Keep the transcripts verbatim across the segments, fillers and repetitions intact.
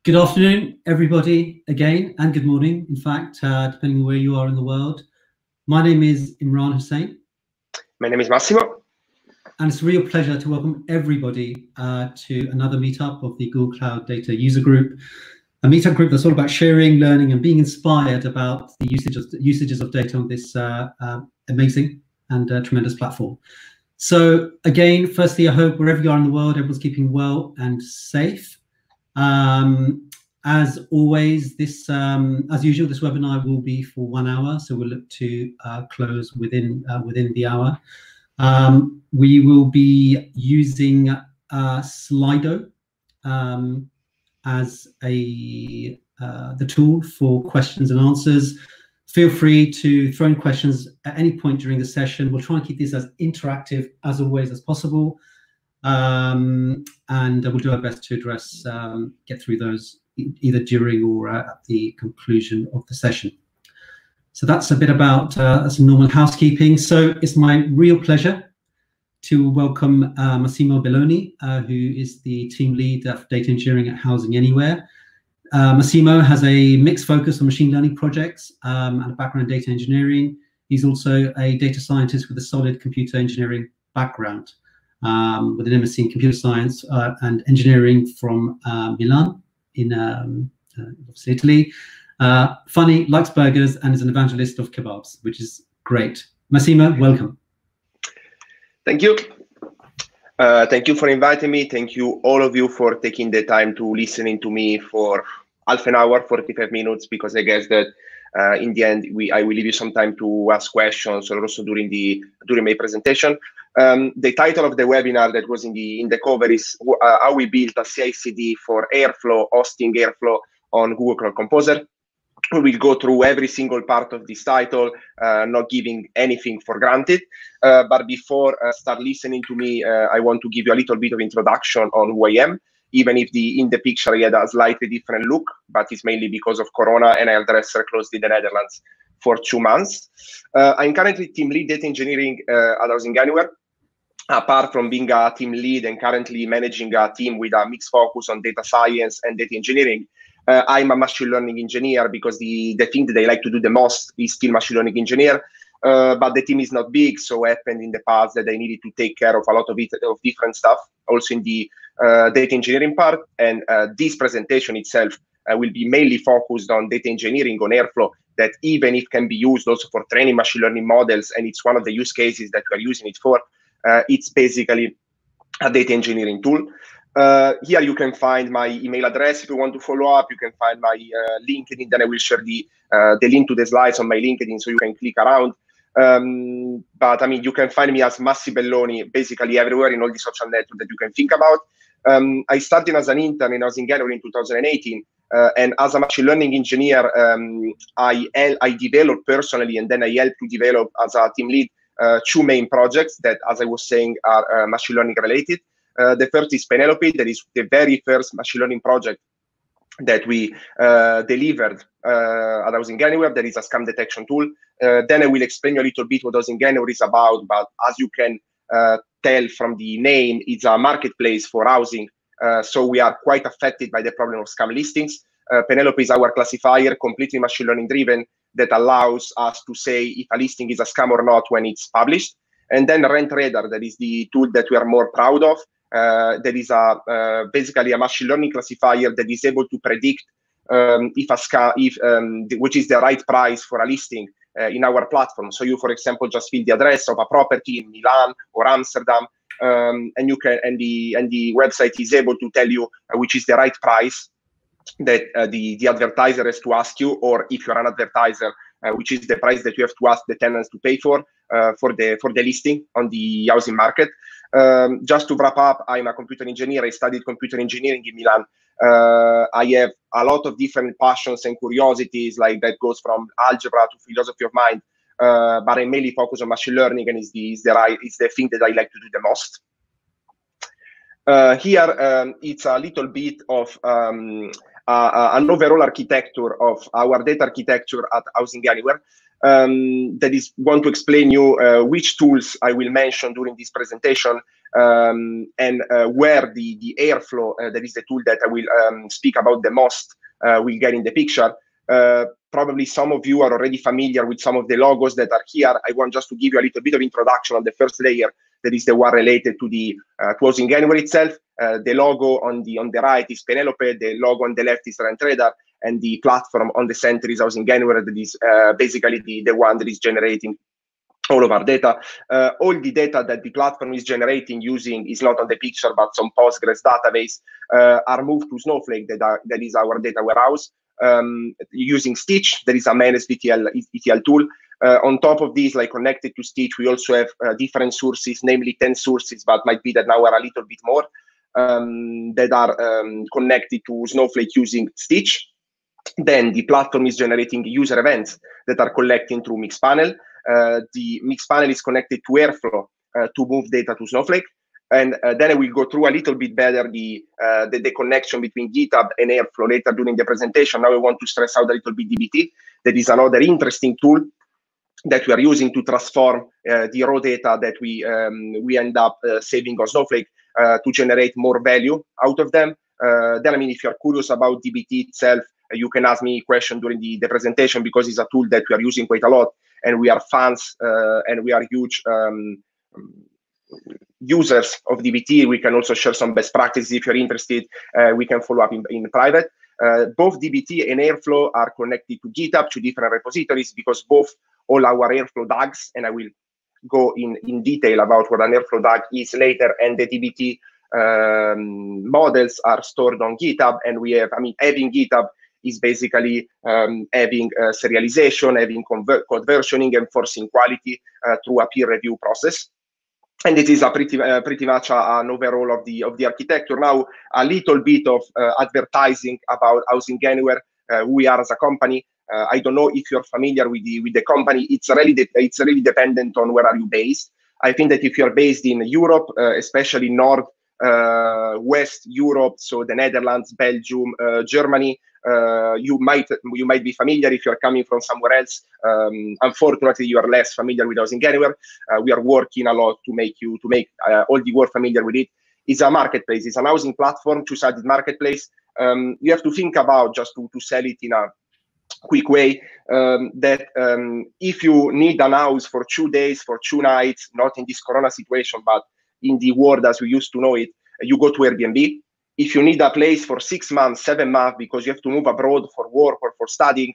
Good afternoon, everybody, again, and good morning, in fact, uh, depending on where you are in the world. My name is Imran Hussain. My name is Massimo. And it's a real pleasure to welcome everybody uh, to another meetup of the Google Cloud Data User Group, a meetup group that's all about sharing, learning, and being inspired about the usage of, usages of data on this uh, uh, amazing and uh, tremendous platform. So again, firstly, I hope wherever you are in the world, everyone's keeping well and safe. Um, as always, this, um, as usual, this webinar will be for one hour, so we'll look to uh, close within uh, within the hour. Um, we will be using uh, Slido um, as a uh, the tool for questions and answers. Feel free to throw in questions at any point during the session. We'll try and keep this as interactive as always as possible. Um, and we'll do our best to address, um, get through those e either during or uh, at the conclusion of the session. So that's a bit about uh, some normal housekeeping. So it's my real pleasure to welcome uh, Massimo Belloni, uh, who is the team lead of data engineering at Housing Anywhere. Uh, Massimo has a mixed focus on machine learning projects um, and a background in data engineering. He's also a data scientist with a solid computer engineering background. Um, with an M S c in computer science uh, and engineering from uh, Milan in um, uh, Italy. Uh, funny, likes burgers, and is an evangelist of kebabs, which is great. Massimo, welcome. Thank you. Uh, thank you for inviting me. Thank you, all of you, for taking the time to listening to me for half an hour, forty-five minutes, because I guess that uh, in the end, we I will leave you some time to ask questions, or also during the during my presentation. Um, the title of the webinar that was in the in the cover is uh, how we built a C I C D for Airflow, hosting Airflow on Google Cloud Composer. We will go through every single part of this title, uh, not giving anything for granted. Uh, but before uh, start listening to me, uh, I want to give you a little bit of introduction on who I am, even if the in the picture I had a slightly different look, but it's mainly because of Corona, and I Dresser closed in the Netherlands for two months. Uh, I'm currently team lead data engineering uh, at Housing Anywhere. Apart from being a team lead and currently managing a team with a mixed focus on data science and data engineering, uh, I'm a machine learning engineer because the, the thing that I like to do the most is still machine learning engineer. Uh, but the team is not big, so it happened in the past that I needed to take care of a lot of, it, of different stuff, also in the uh, data engineering part. And uh, this presentation itself uh, will be mainly focused on data engineering on Airflow, that even if can be used also for training machine learning models, and it's one of the use cases that we are using it for. Uh, it's basically a data engineering tool. Uh, here you can find my email address if you want to follow up. You can find my uh, LinkedIn. Then I will share the uh, the link to the slides on my LinkedIn, so you can click around. Um, but I mean, you can find me as Massi Belloni basically everywhere in all the social networks that you can think about. Um, I started as an intern in Housing Anywhere in two thousand eighteen, uh, and as a machine learning engineer, um, I I developed personally, and then I helped to develop as a team lead. Uh, two main projects that, as I was saying, are uh, machine learning related. Uh, the first is Penelope, that is the very first machine learning project that we uh, delivered uh, at Housing Anywhere. That is a scam detection tool. Uh, then I will explain you a little bit what Housing Anywhere is about, but as you can uh, tell from the name, it's a marketplace for housing. Uh, so we are quite affected by the problem of scam listings. Uh, Penelope is our classifier, completely machine learning driven, that allows us to say if a listing is a scam or not when it's published. And then Rent Radar, that is the tool that we are more proud of. Uh, that is a uh, basically a machine learning classifier that is able to predict um, if a scam, if um, the, which is the right price for a listing uh, in our platform. So you, for example, just fill the address of a property in Milan or Amsterdam, um, and you can and the and the website is able to tell you uh, which is the right price that uh, the, the advertiser has to ask you, or if you're an advertiser, uh, which is the price that you have to ask the tenants to pay for uh, for the for the listing on the housing market. Um, just to wrap up, I'm a computer engineer. I studied computer engineering in Milan. Uh, I have a lot of different passions and curiosities, like that goes from algebra to philosophy of mind. Uh, but I mainly focus on machine learning, and is the is the right is the thing that I like to do the most. Uh, here, um, it's a little bit of um, uh, an overall architecture of our data architecture at Housing Anywhere. um, that is want to explain you uh, which tools I will mention during this presentation, um, and uh, where the, the Airflow, uh, that is the tool that I will um, speak about the most, uh, will get in the picture. Uh, probably some of you are already familiar with some of the logos that are here. I want just to give you a little bit of introduction on the first layer, that is the one related to the uh, to Housing Anywhere itself. Uh, the logo on the on the right is Penelope, the logo on the left is RentRadar, and the platform on the center is Housing Anywhere, that is uh, basically the, the one that is generating all of our data. Uh, all the data that the platform is generating using is not on the picture, but some Postgres database uh, are moved to Snowflake, that, are, that is our data warehouse, um, using Stitch, that is a managed E T L, E T L tool. Uh, on top of this, like connected to Stitch, we also have uh, different sources, namely ten sources, but might be that now are a little bit more, um, that are um, connected to Snowflake using Stitch. Then the platform is generating user events that are collecting through Mixpanel. Uh, the Mixpanel is connected to Airflow uh, to move data to Snowflake. And uh, then I will go through a little bit better the, uh, the, the connection between GitHub and Airflow later during the presentation. Now I want to stress out a little bit D B T. That is another interesting tool that we are using to transform uh, the raw data that we, um, we end up uh, saving on Snowflake uh, to generate more value out of them. Uh, then, I mean, if you're curious about D B T itself, uh, you can ask me a question during the, the presentation, because it's a tool that we are using quite a lot, and we are fans uh, and we are huge um, users of D B T. We can also share some best practices. If you're interested, uh, we can follow up in, in private. Uh, both D B T and Airflow are connected to GitHub, to different repositories, because both all our Airflow D A Gs, and I will go in, in detail about what an Airflow D A G is later, and the D B T um, models are stored on GitHub. And we have, I mean, having GitHub is basically um, having uh, serialization, having conver code versioning, and enforcing quality uh, through a peer review process. And it is a pretty, uh, pretty much a, an overall of the of the architecture. Now, a little bit of uh, advertising about Housing Anywhere, uh, who we are as a company. Uh, I don't know if you're familiar with the with the company. It's really it's really dependent on where are you based. I think that if you're based in Europe, uh, especially North, uh, West Europe, so the Netherlands, Belgium, uh, Germany, uh, you might you might be familiar. If you're coming from somewhere else, um, unfortunately, you are less familiar with Housing Anywhere. Uh, we are working a lot to make you to make uh, all the world familiar with it. It's a marketplace. It's an housing platform, two-sided marketplace. Um, you have to think about, just to, to sell it in a quick way, um, that um, if you need an house for two days, for two nights, not in this Corona situation, but in the world as we used to know it, you go to Airbnb. If you need a place for six months, seven months, because you have to move abroad for work or for studying,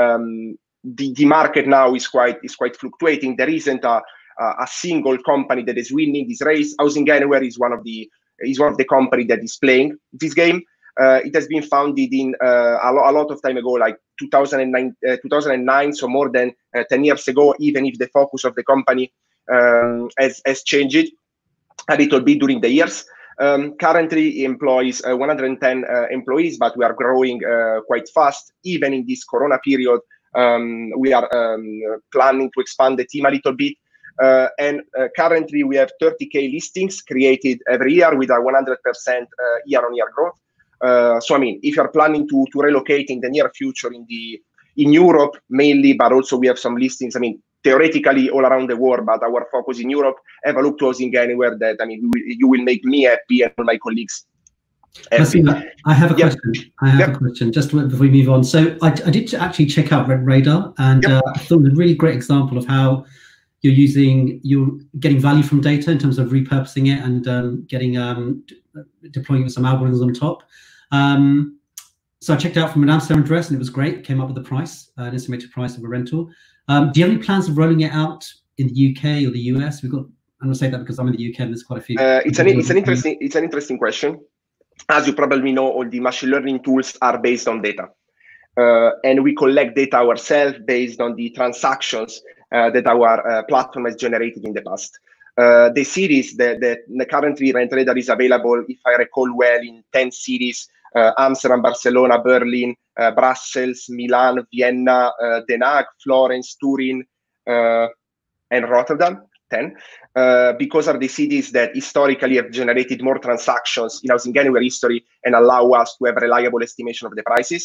um, the, the market now is quite is quite fluctuating. There isn't a, a single company that is winning this race. Housing Anywhere is one of the is one of the company that is playing this game. Uh, it has been founded in uh, a, lo a lot of time ago, like two thousand nine, uh, two thousand nine, so more than uh, ten years ago, even if the focus of the company um, has, has changed a little bit during the years. Um, currently employs uh, one hundred ten uh, employees, but we are growing uh, quite fast. Even in this Corona period, um, we are um, planning to expand the team a little bit. Uh, and uh, currently we have thirty K listings created every year with a one hundred percent uh, year-on-year growth. Uh, so, I mean, if you're planning to, to relocate in the near future in the in Europe mainly, but also we have some listings, I mean, theoretically all around the world, but our focus in Europe, have a look to Housing Anywhere. That, I mean, you will make me happy and my colleagues happy. Massimo, I have a yep. question. I have yep. a question, just before we move on. So I, I did actually check out RentRadar, and yep. uh, I thought it was a really great example of how you're using, you're getting value from data in terms of repurposing it and um, getting um, deploying with some algorithms on top. Um, so I checked it out from an Amsterdam address, and it was great. Came up with the price, uh, an estimated price of a rental. Um, do you have any plans of rolling it out in the U K or the U S? We've got, I'm going to say that because I'm in the U K and there's quite a few. Uh, it's an it's an interesting it's an interesting question. As you probably know, all the machine learning tools are based on data, uh, and we collect data ourselves based on the transactions uh, that our uh, platform has generated in the past. Uh, the cities that, that currently RentRadar is available, if I recall well, in ten cities: uh, Amsterdam, Barcelona, Berlin, uh, Brussels, Milan, Vienna, uh, Den Haag, Florence, Turin, uh, and Rotterdam. ten, uh, because are the cities that historically have generated more transactions in Housing Anywhere history and allow us to have reliable estimation of the prices.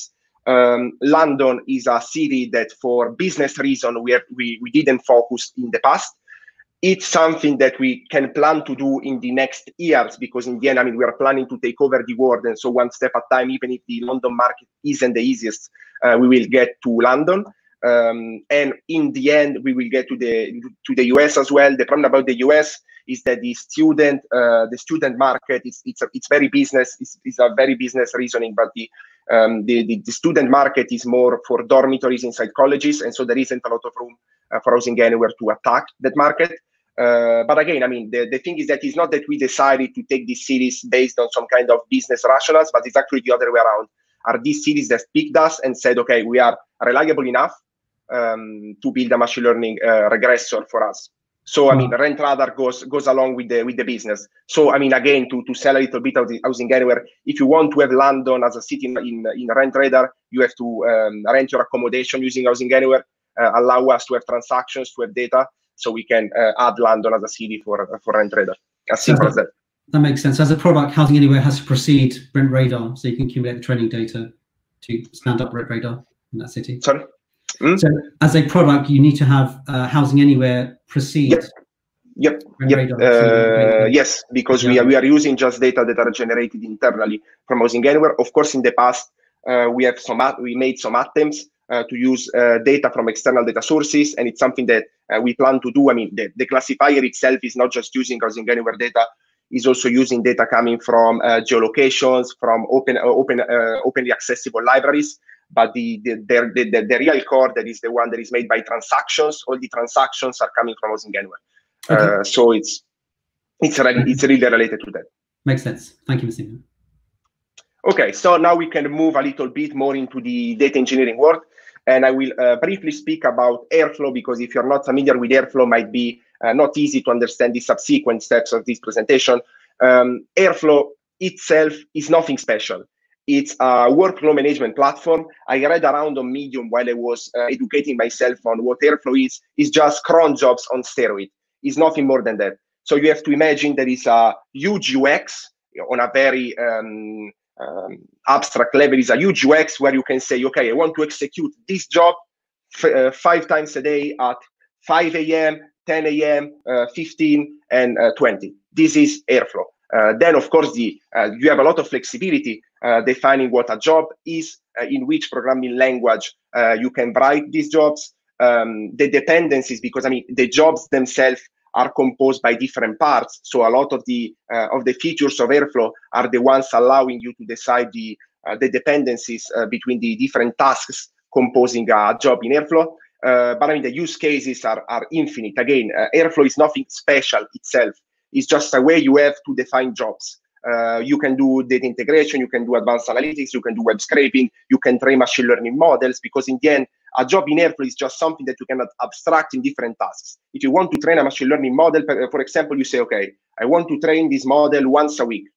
Um, London is a city that for business reason we, have, we, we didn't focus in the past. It's something that we can plan to do in the next years, because in the end, I mean, we are planning to take over the world. And so one step at a time, even if the London market isn't the easiest, uh, we will get to London. Um, and in the end, we will get to the to the U S as well. The problem about the U S is that the student uh, the student market is it's a, it's very business. It's, it's a very business reasoning, but the, um, the the the student market is more for dormitories inside colleges, and so there isn't a lot of room uh, for Housing Anywhere to attack that market. Uh, but again, I mean, the, the thing is that it's not that we decided to take these cities based on some kind of business rationales, but it's actually the other way around. Are these cities that picked us and said, okay, we are reliable enough um, to build a machine learning uh, regressor for us. So, I mean, wow. RentRadar goes goes along with the with the business. So, I mean, again, to, to sell a little bit of the Housing Anywhere, if you want to have London as a city in, in, in RentRadar, you have to um, rent your accommodation using Housing Anywhere, uh, allow us to have transactions, to have data, so we can uh, add London as a city for for RentRadar. As simple so as that. That makes sense. As a product, Housing Anywhere has to precede RentRadar, so you can accumulate the training data to stand up RentRadar in that city. Sorry? Mm? So as a product, you need to have uh, Housing Anywhere precede. Yep. Yep. Yep. Uh, yes, because yeah. we are we are using just data that are generated internally from Housing Anywhere. Of course, in the past, uh, we have some we made some attempts uh, to use uh, data from external data sources, and it's something that uh, we plan to do. I mean, the, the classifier itself is not just using Housing Anywhere data; is also using data coming from uh, geolocations, from open uh, open uh, openly accessible libraries. But the the, the the the real core, that is the one that is made by transactions, all the transactions are coming from Housing Anywhere. Okay. Uh, so it's it's really, it's really related to that. Makes sense. Thank you, Mister Okay, so now we can move a little bit more into the data engineering world, and I will uh, briefly speak about Airflow, because if you're not familiar with Airflow, might be uh, not easy to understand the subsequent steps of this presentation. Um, Airflow itself is nothing special. It's a workflow management platform. I read around on Medium while I was uh, educating myself on what Airflow is. It's just cron jobs on steroids. It's nothing more than that. So you have to imagine there is a huge U X on a very um, um, abstract level. Is a huge U X where you can say, okay, I want to execute this job f uh, five times a day at five A M, ten A M, uh, fifteen, and uh, twenty. This is Airflow. Uh, then, of course, the uh, you have a lot of flexibility uh, defining what a job is, uh, in which programming language uh, you can write these jobs, um, the dependencies, because I mean the jobs themselves are composed by different parts. So a lot of the uh, of the features of Airflow are the ones allowing you to decide the uh, the dependencies uh, between the different tasks composing a job in Airflow. Uh, but I mean the use cases are are infinite. Again, uh, Airflow is nothing special itself. It's just a way you have to define jobs. Uh, you can do data integration, you can do advanced analytics, you can do web scraping, you can train machine learning models, because in the end, a job in Airflow is just something that you can abstract in different tasks. If you want to train a machine learning model, for example, you say, okay, I want to train this model once a week.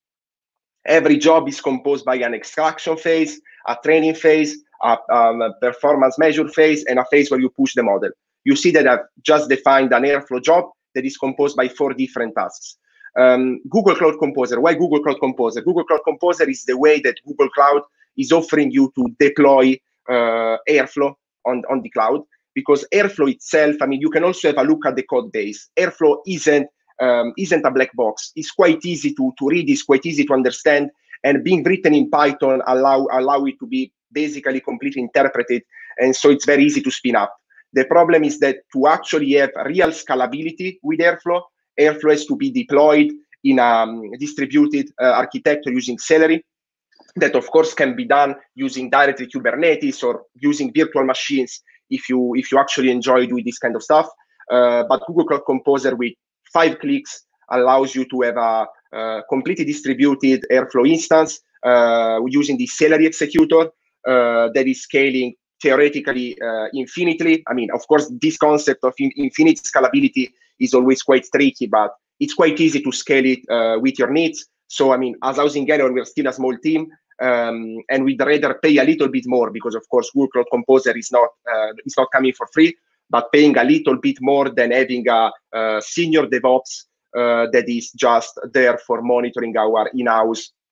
Every job is composed by an extraction phase, a training phase, a, um, a performance measure phase, and a phase where you push the model. You see that I've just defined an Airflow job that is composed by four different tasks. Um, Google Cloud Composer. Why Google Cloud Composer? Google Cloud Composer is the way that Google Cloud is offering you to deploy uh, Airflow on, on the cloud, because Airflow itself, I mean, you can also have a look at the code base. Airflow isn't um, isn't a black box. It's quite easy to, to read, it's quite easy to understand, and being written in Python allow, allow it to be basically completely interpreted, and so it's very easy to spin up. The problem is that to actually have real scalability with Airflow, Airflow has to be deployed in a um, distributed uh, architecture using Celery. That, of course, can be done using directly Kubernetes or using virtual machines if you if you actually enjoy doing this kind of stuff. Uh, but Google Cloud Composer with five clicks allows you to have a, a completely distributed Airflow instance uh, using the Celery executor uh, that is scaling theoretically uh, infinitely. I mean, of course, this concept of in infinite scalability is always quite tricky, but it's quite easy to scale it uh, with your needs. So, I mean, as Housing Anywhere, we're still a small team, um, and we'd rather pay a little bit more because, of course, Google Cloud Composer is not uh, is not coming for free, but paying a little bit more than having a, a senior DevOps uh, that is just there for monitoring our in-house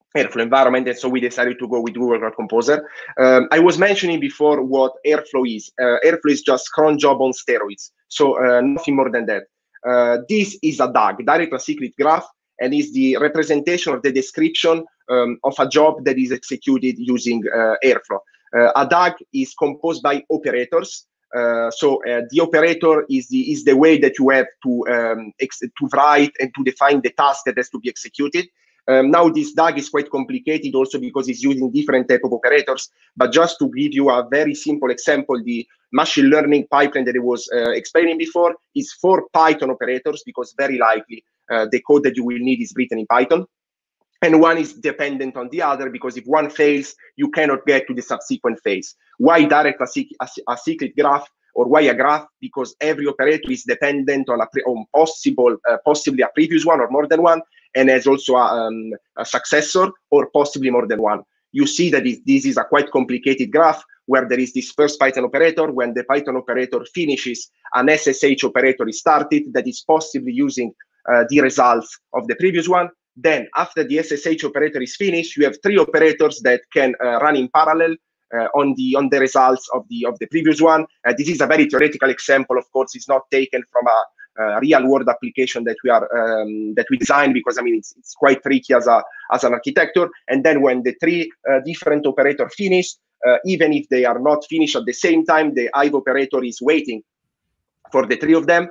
Airflow environment, and so we decided to go with Google Cloud Composer. Um, I was mentioning before what Airflow is. Uh, Airflow is just cron job on steroids, so uh, nothing more than that. Uh, this is a D A G, Direct Acyclic Graph, and is the representation of the description um, of a job that is executed using uh, Airflow. Uh, a D A G is composed by operators. Uh, so uh, the operator is the is the way that you have to um, ex to write and to define the task that has to be executed. Um, now this D A G is quite complicated also because it's using different type of operators. But just to give you a very simple example, the machine learning pipeline that I was uh, explaining before is for Python operators, because very likely uh, the code that you will need is written in Python. And one is dependent on the other, because if one fails, you cannot get to the subsequent phase. Why direct acyclic graph, or why a graph? Because every operator is dependent on a pre on possible, uh, possibly a previous one or more than one, and has also a, um, a successor or possibly more than one. You see that it, this is a quite complicated graph where there is this first Python operator. When the Python operator finishes, an S S H operator is started that is possibly using uh, the results of the previous one. Then after the S S H operator is finished, you have three operators that can uh, run in parallel uh, on the on the results of the of the previous one. Uh, this is a very theoretical example. Of course, it's not taken from a Uh, real world application that we are um, that we design, because I mean it's, it's quite tricky as a as an architecture. And then when the three uh, different operators finish, uh, even if they are not finished at the same time, the Hive operator is waiting for the three of them,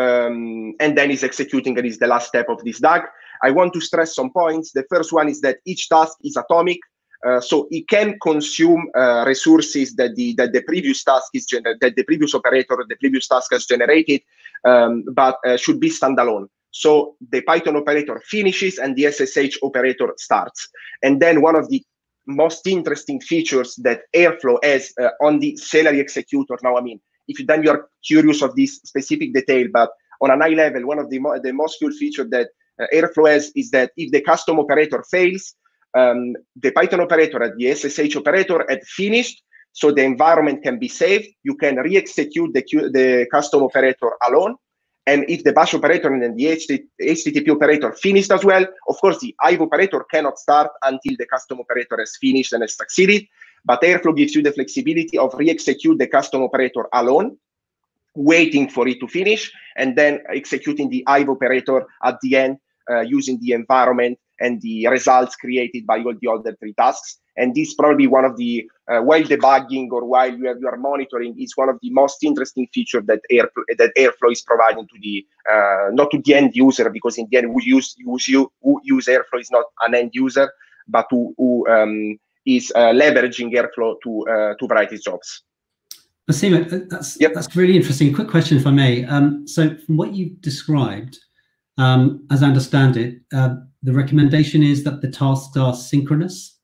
um, and then is executing, and is the last step of this D A G. I want to stress some points. The first one is that each task is atomic. Uh, so it can consume uh, resources that the that the previous task is that the previous operator or the previous task has generated, um, but uh, should be standalone. So the Python operator finishes and the S S H operator starts. And then one of the most interesting features that Airflow has uh, on the Celery executor. Now, I mean, if then you are curious of this specific detail, but on a high level, one of the mo the most cool feature that uh, Airflow has is that if the custom operator fails, Um, the Python operator and the S S H operator had finished, so the environment can be saved. You can re-execute the, the custom operator alone. And if the bash operator and the H T T P operator finished as well, of course, the Hive operator cannot start until the custom operator has finished and has succeeded. But Airflow gives you the flexibility of re-execute the custom operator alone, waiting for it to finish, and then executing the Hive operator at the end uh, using the environment and the results created by all the other three tasks. And this is probably one of the, uh, while debugging or while you, have, you are monitoring, is one of the most interesting features that Airflow, that Airflow is providing to the, uh, not to the end user, because in the end, who use, use, you, who use Airflow is not an end user, but who, who um, is uh, leveraging Airflow to, uh, to write his jobs. Massimo, that's, yep. that's really interesting. Quick question, if I may. Um, so from what you've described, um, as I understand it, uh, the recommendation is that the tasks are synchronous,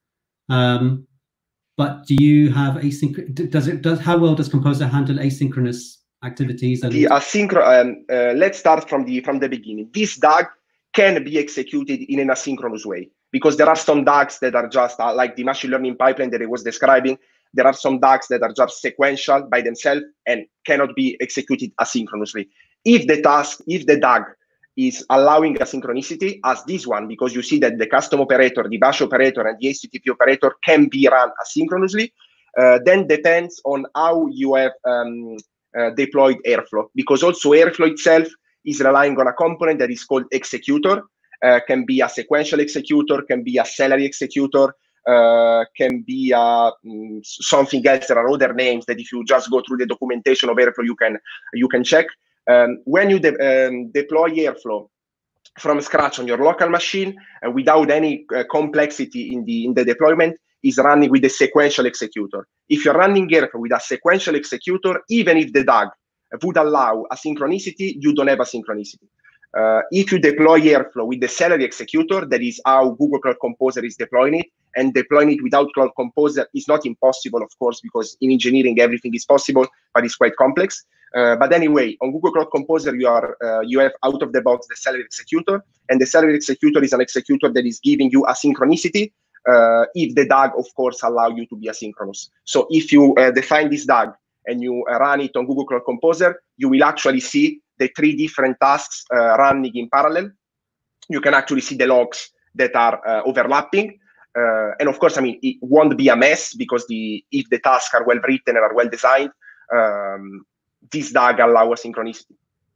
um, but do you have asynchronous? Does it does how well does Composer handle asynchronous activities? And the asynchronous. Um, uh, let's start from the from the beginning. This D A G can be executed in an asynchronous way, because there are some D A Gs that are just uh, like the machine learning pipeline that I was describing. There are some D A Gs that are just sequential by themselves and cannot be executed asynchronously. If the task, if the D A G is allowing asynchronicity, as this one, because you see that the custom operator, the bash operator, and the H T T P operator can be run asynchronously, uh, then depends on how you have um, uh, deployed Airflow, because also Airflow itself is relying on a component that is called executor, uh, can be a sequential executor, can be a Celery executor, uh, can be uh, um, something else. There are other names that if you just go through the documentation of Airflow, you can, you can check. Um, when you de um, deploy Airflow from scratch on your local machine uh, without any uh, complexity in the in the deployment, is running with the sequential executor. If you're running Airflow with a sequential executor, even if the D A G would allow asynchronicity, you don't have asynchronicity. Uh, if you deploy Airflow with the Celery executor, that is how Google Cloud Composer is deploying it, and deploying it without Cloud Composer is not impossible, of course, because in engineering everything is possible, but it's quite complex. Uh, but anyway, on Google Cloud Composer, you are uh, you have out of the box the Celery executor, and the Celery executor is an executor that is giving you asynchronicity uh, if the D A G, of course, allow you to be asynchronous. So if you uh, define this D A G and you uh, run it on Google Cloud Composer, you will actually see the three different tasks uh, running in parallel. You can actually see the logs that are uh, overlapping. Uh, and of course, I mean, it won't be a mess because the if the tasks are well written and are well designed, um, this D A G allows synchronicity.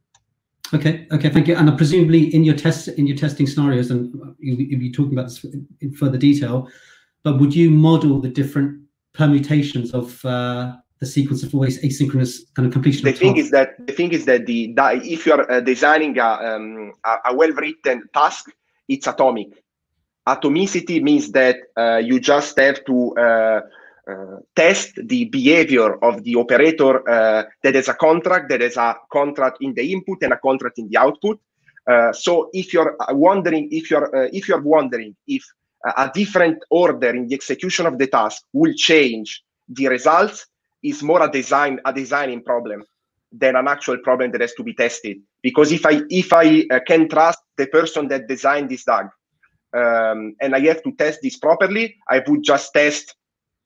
Okay, okay, thank you. And uh, presumably in your test in your testing scenarios, and you, you'll be talking about this in further detail, but would you model the different permutations of uh, the sequence of always asynchronous kind of completion? The of thing tasks? is that the thing is that the, the if you are uh, designing a, um, a, a well-written task, it's atomic. Atomicity means that uh, you just have to uh, uh, test the behavior of the operator uh, that has a contract, that has a contract in the input and a contract in the output. Uh, so if you're wondering, if you're uh, if you're wondering if a different order in the execution of the task will change the results, is more a design a designing problem than an actual problem that has to be tested. Because if I if I uh, can trust the person that designed this D A G, Um, and I have to test this properly, I would just test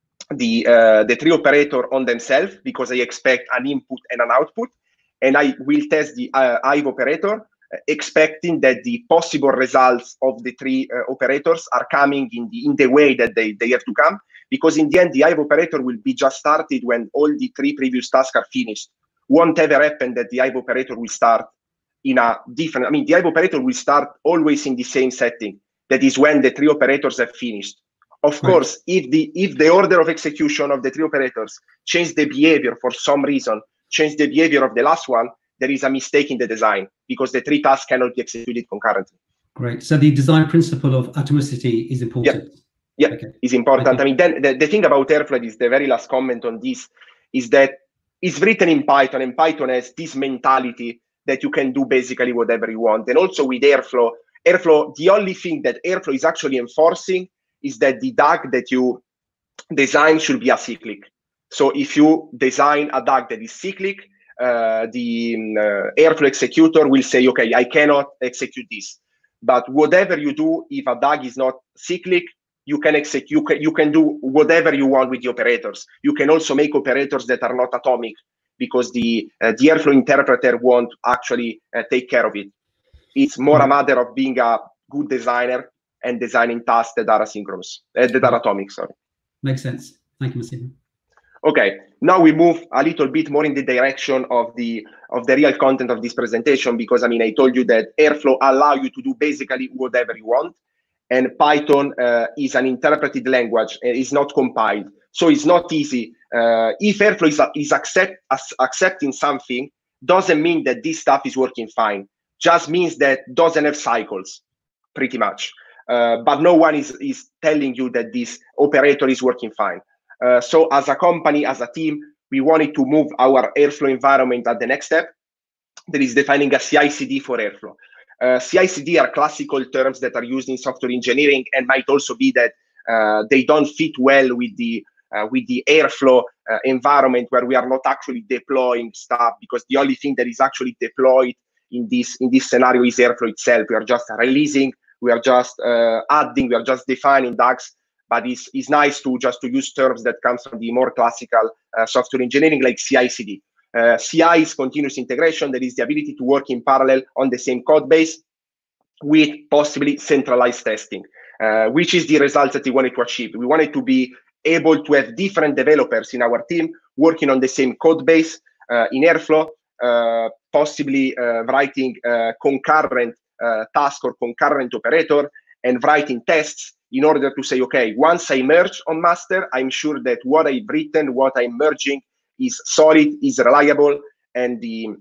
the uh, the three operator on themselves because I expect an input and an output, and I will test the uh, I V operator, uh, expecting that the possible results of the three uh, operators are coming in the in the way that they, they have to come, because in the end the I V operator will be just started when all the three previous tasks are finished. Won't ever happen that the I V operator will start in a different, I mean, the I V operator will start always in the same setting. That is when the three operators have finished. Of Right. course, if the if the order of execution of the three operators change the behavior for some reason, change the behavior of the last one, there is a mistake in the design because the three tasks cannot be executed concurrently. Great. So the design principle of atomicity is important. Yeah, yeah, okay. It's important. I mean, then the, the thing about Airflow is the very last comment on this is that it's written in Python, and Python has this mentality that you can do basically whatever you want. And also with Airflow, Airflow, the only thing that Airflow is actually enforcing is that the D A G that you design should be acyclic. So if you design a D A G that is cyclic, uh, the uh, Airflow executor will say, okay, I cannot execute this. But whatever you do, if a D A G is not cyclic, you can execute, you can, you can do whatever you want with the operators. You can also make operators that are not atomic because the, uh, the Airflow interpreter won't actually uh, take care of it. It's more a matter of being a good designer and designing tasks that are asynchronous, uh, that are atomic, sorry. Makes sense. Thank you, Massimo. Okay, now we move a little bit more in the direction of the of the real content of this presentation, because I mean, I told you that Airflow allow you to do basically whatever you want, and Python uh, is an interpreted language, and is not compiled. So it's not easy. Uh, if Airflow is, is accept, accepting something, doesn't mean that this stuff is working fine. Just means that doesn't have cycles, pretty much. Uh, but no one is, is telling you that this operator is working fine. Uh, so as a company, as a team, we wanted to move our Airflow environment at the next step. That is defining a C I C D for Airflow. Uh, C I C D are classical terms that are used in software engineering, and might also be that uh, they don't fit well with the uh, with the Airflow uh, environment, where we are not actually deploying stuff, because the only thing that is actually deployed in this in this scenario is Airflow itself. We are just releasing, we are just uh, adding, we are just defining D A Gs. But it's, it's nice to just to use terms that come from the more classical uh, software engineering, like C I C D. Uh, C I is continuous integration. That is the ability to work in parallel on the same code base with possibly centralized testing, uh, which is the results that we wanted to achieve. We wanted to be able to have different developers in our team working on the same code base uh, in Airflow, uh, possibly uh, writing uh, concurrent uh, task or concurrent operator, and writing tests in order to say, okay, once I merge on master, I'm sure that what I've written, what I'm merging is solid, is reliable, and the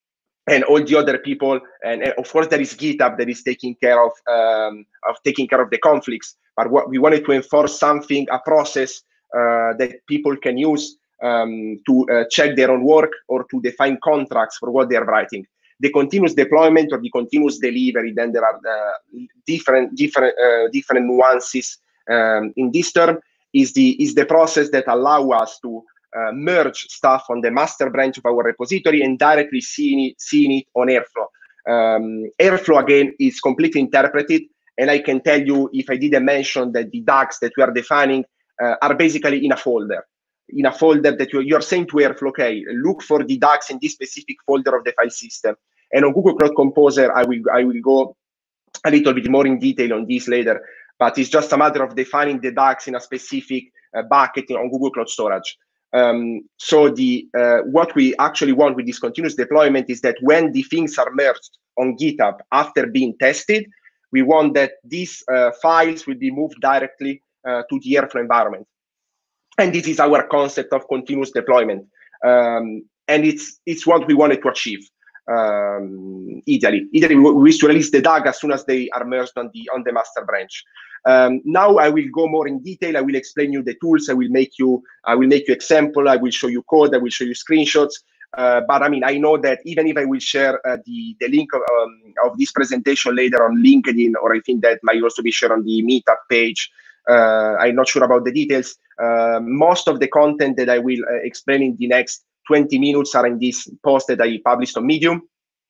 and all the other people, and, and of course there is GitHub that is taking care of um, of taking care of the conflicts. But what we wanted to enforce something, a process uh, that people can use um, to uh, check their own work or to define contracts for what they are writing. The continuous deployment or the continuous delivery, then there are uh, different different uh, different nuances um, in this term. Is the is the process that allow us to uh, merge stuff on the master branch of our repository and directly seeing it, seeing it on Airflow. Um, Airflow again is completely interpreted, and I can tell you, if I didn't mention that the D A Gs that we are defining uh, are basically in a folder. In a folder that you're, you're saying to Airflow, okay, look for the D A Gs in this specific folder of the file system. And on Google Cloud Composer, I will I will go a little bit more in detail on this later. but it's just a matter of defining the D A Gs in a specific uh, bucket on Google Cloud Storage. Um, so the uh, what we actually want with this continuous deployment is that when the things are merged on GitHub after being tested, we want that these uh, files will be moved directly uh, to the Airflow environment. And this is our concept of continuous deployment. Um, and it's it's what we wanted to achieve. Um, ideally, ideally we wish to release the D A G as soon as they are merged on the on the master branch. Um, now I will go more in detail. I will explain you the tools. I will make you I will make you example. I will show you code. I will show you screenshots. Uh, but I mean, I know that even if I will share uh, the the link of, um, of this presentation later on LinkedIn, or I think that might also be shared on the Meetup page. Uh, I'm not sure about the details. Uh, most of the content that I will uh, explain in the next twenty minutes are in this post that I published on Medium.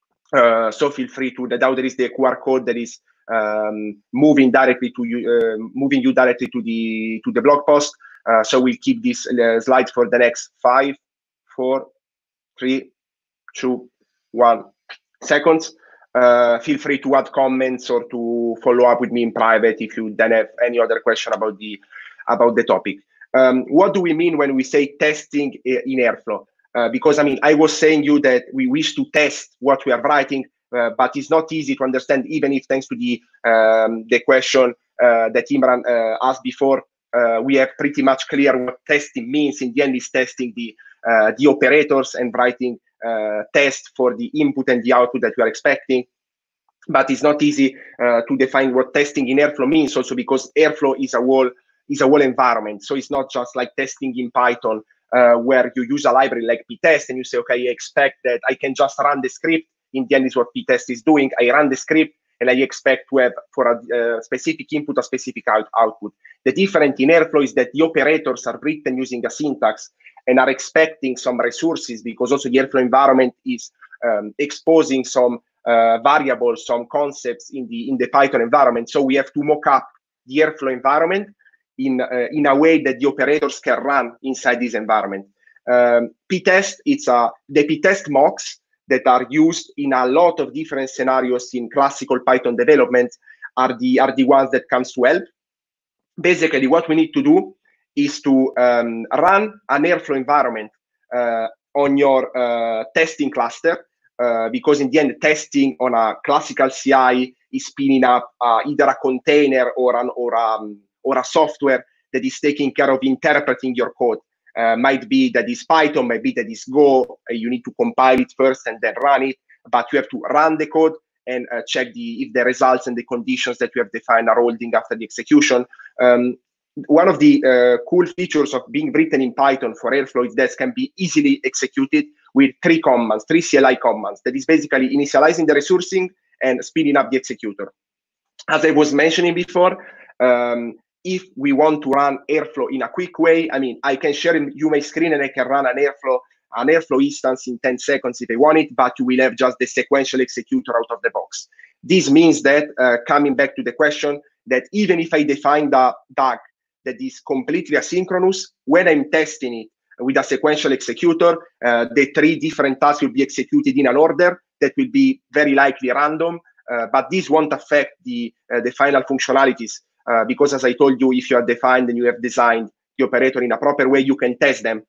Uh, so feel free to, now there is the Q R code that is um, moving directly to you, uh, moving you directly to the to the blog post. Uh, so we'll keep these uh, slides for the next five, four, three, two, one seconds. Uh, feel free to add comments or to follow up with me in private if you then have any other question about the about the topic. Um, what do we mean when we say testing in Airflow? Uh, because I mean, I was saying you that we wish to test what we are writing, uh, but it's not easy to understand, even if thanks to the um, the question uh, that Imran uh, asked before, uh, we have pretty much clear what testing means. In the end, is testing the uh, the operators and writing uh, tests for the input and the output that we are expecting. But it's not easy uh, to define what testing in Airflow means, also because Airflow is a whole is a whole environment. So it's not just like testing in Python, uh, where you use a library like ptest and you say, okay, I expect that I can just run the script. In the end, is what ptest is doing. I run the script and I expect to have for a uh, specific input a specific out output. The difference in Airflow is that the operators are written using a syntax and are expecting some resources, because also the Airflow environment is um, exposing some uh, variables, some concepts in the in the Python environment. So we have to mock up the Airflow environment in uh, in a way that the operators can run inside this environment. Um, ptest, it's a the ptest mocks that are used in a lot of different scenarios in classical Python development are the are the ones that comes to help. Basically, what we need to do is to um, run an Airflow environment uh, on your uh, testing cluster, uh, because in the end, testing on a classical C I is spinning up uh, either a container or an or um, or a software that is taking care of interpreting your code. Uh, might be that is Python, might be that is Go. Uh, you need to compile it first and then run it, but you have to run the code and uh, check the if the results and the conditions that you have defined are holding after the execution. Um, one of the uh, cool features of being written in Python for Airflow is that it can be easily executed with three commands, three C L I commands. That is basically initializing the resourcing and speeding up the executor. As I was mentioning before, um, if we want to run Airflow in a quick way, I mean, I can share you my screen and I can run an Airflow, an Airflow instance in ten seconds if I want it, but you will have just the sequential executor out of the box. This means that, uh, coming back to the question, that even if I define the D A G that is completely asynchronous, when I'm testing it with a sequential executor, uh, the three different tasks will be executed in an order that will be very likely random, uh, but this won't affect the, uh, the final functionalities. Uh, because as I told you, if you have defined and you have designed the operator in a proper way, you can test them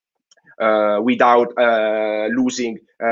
uh, without uh, losing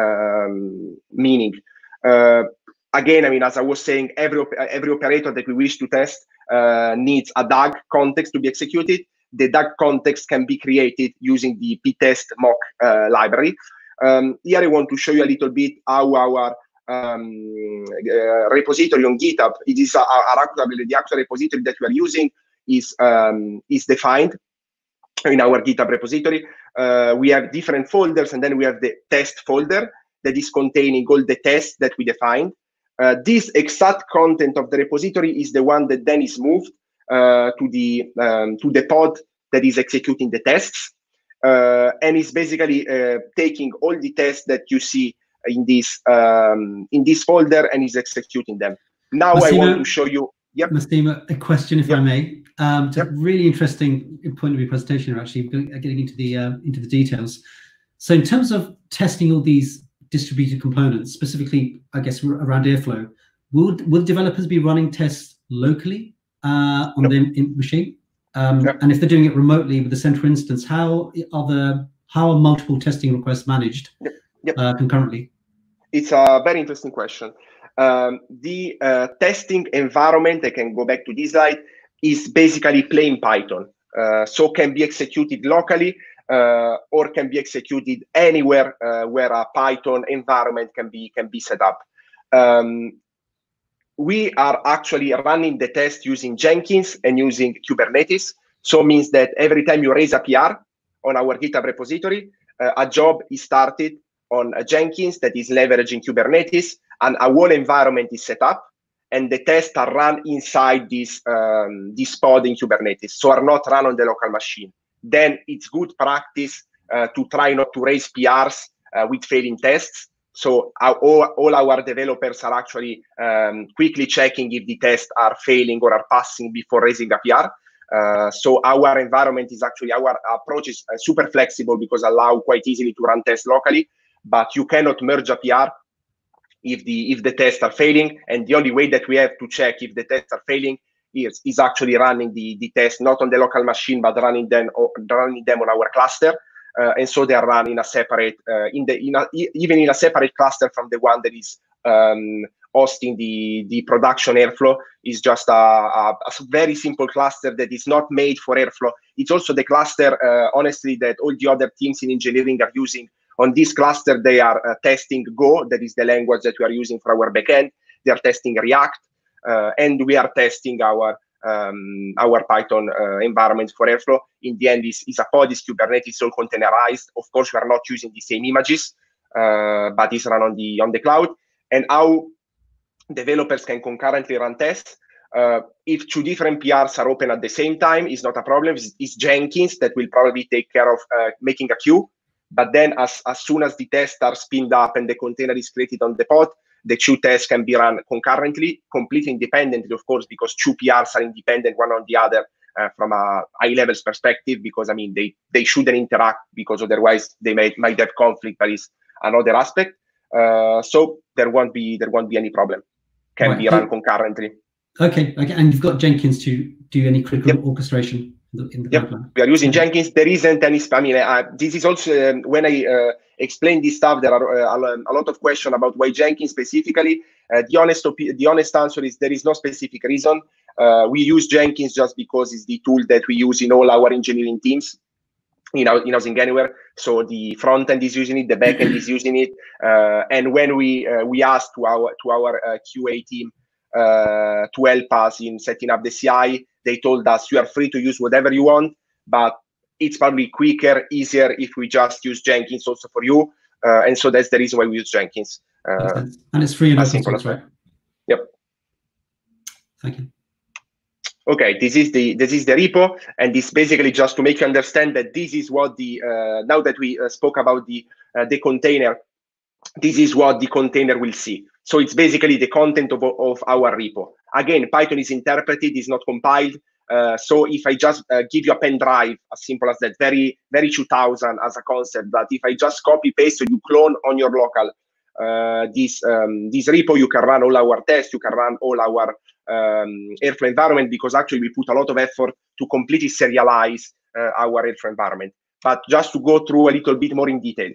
um, meaning. Uh, again, I mean, as I was saying, every, op every operator that we wish to test uh, needs a D A G context to be executed. The D A G context can be created using the ptest mock uh, library. Um, here I want to show you a little bit how our Um, uh, repository on GitHub, it is uh, actually the actual repository that we are using is um, is defined in our GitHub repository. Uh, we have different folders, and then we have the test folder that is containing all the tests that we defined. Uh, this exact content of the repository is the one that then is moved uh, to the um, to the pod that is executing the tests, uh, and is basically uh, taking all the tests that you see in this um, in this folder and is executing them. Now Massimo, I want to show you. Yep. Massimo, a question, if yep. I may. Um, it's yep. a really interesting point of your presentation, or actually getting into the uh, into the details. So, in terms of testing all these distributed components, specifically, I guess around Airflow, will will developers be running tests locally uh, on yep. the in machine? Um, yep. And if they're doing it remotely with the center instance, how are the how are multiple testing requests managed yep. Yep. Uh, concurrently? It's a very interesting question. Um, the uh, testing environment, I can go back to this slide, is basically plain Python. Uh, so can be executed locally uh, or can be executed anywhere uh, where a Python environment can be can be set up. Um, we are actually running the test using Jenkins and using Kubernetes. So it means that every time you raise a P R on our GitHub repository, uh, a job is started on a Jenkins that is leveraging Kubernetes, and a whole environment is set up, and the tests are run inside this, um, this pod in Kubernetes, so are not run on the local machine. Then it's good practice uh, to try not to raise P Rs uh, with failing tests. So our, all, all our developers are actually um, quickly checking if the tests are failing or are passing before raising a P R. Uh, so our environment is actually, our approach is uh, super flexible because allow quite easily to run tests locally, but you cannot merge a P R if the if the tests are failing. And the only way that we have to check if the tests are failing is, is actually running the, the test, not on the local machine, but running them, running them on our cluster. Uh, and so they are run in a separate, uh, in the in a, even in a separate cluster from the one that is um, hosting the the production Airflow. Is just a, a, a very simple cluster that is not made for Airflow. It's also the cluster, uh, honestly, that all the other teams in engineering are using. On this cluster, they are uh, testing Go, that is the language that we are using for our backend. They are testing React, uh, and we are testing our um, our Python uh, environment for Airflow. In the end, is is a pod, is Kubernetes, all containerized. Of course, we are not using the same images, uh, but it's run on the on the cloud. And how developers can concurrently run tests. Uh, if two different P Rs are open at the same time, is not a problem. It's, it's Jenkins that will probably take care of uh, making a queue. But then as, as soon as the tests are spinned up and the container is created on the pod, the two tests can be run concurrently, completely independently, of course, because two P Rs are independent one on the other uh, from a high levels perspective, because I mean, they, they shouldn't interact because otherwise they might, might have conflict, but it's another aspect. Uh, so there won't be, there won't be any problem. Can right. be run concurrently. Okay, okay, and you've got Jenkins to do any critical yep. orchestration in the, in the yep. pipeline. We are using okay. Jenkins. There isn't any. I mean, uh, this is also um, when I uh, explain this stuff. There are uh, a lot of questions about why Jenkins specifically. Uh, the honest, the honest answer is there is no specific reason. Uh, we use Jenkins just because it's the tool that we use in all our engineering teams. You know, in Housing Anywhere. So the front end is using it, the back end is using it, uh, and when we uh, we asked to our to our uh, Q A team uh, to help us in setting up the C I, they told us you are free to use whatever you want, but it's probably quicker, easier if we just use Jenkins also for you, uh, and so that's the reason why we use Jenkins. Uh, and it's free and open source, right? Yep. Thank you. Okay, this is the this is the repo, and this basically just to make you understand that this is what the uh, now that we uh, spoke about the uh, the container, this is what the container will see. So it's basically the content of of our repo. Again, Python is interpreted, is not compiled. Uh, so if I just uh, give you a pen drive, as simple as that, very very two thousand as a concept. But if I just copy paste, so you clone on your local uh, this um, this repo, you can run all our tests, you can run all our Um, Airflow environment, because actually we put a lot of effort to completely serialize uh, our Airflow environment. But just to go through a little bit more in detail,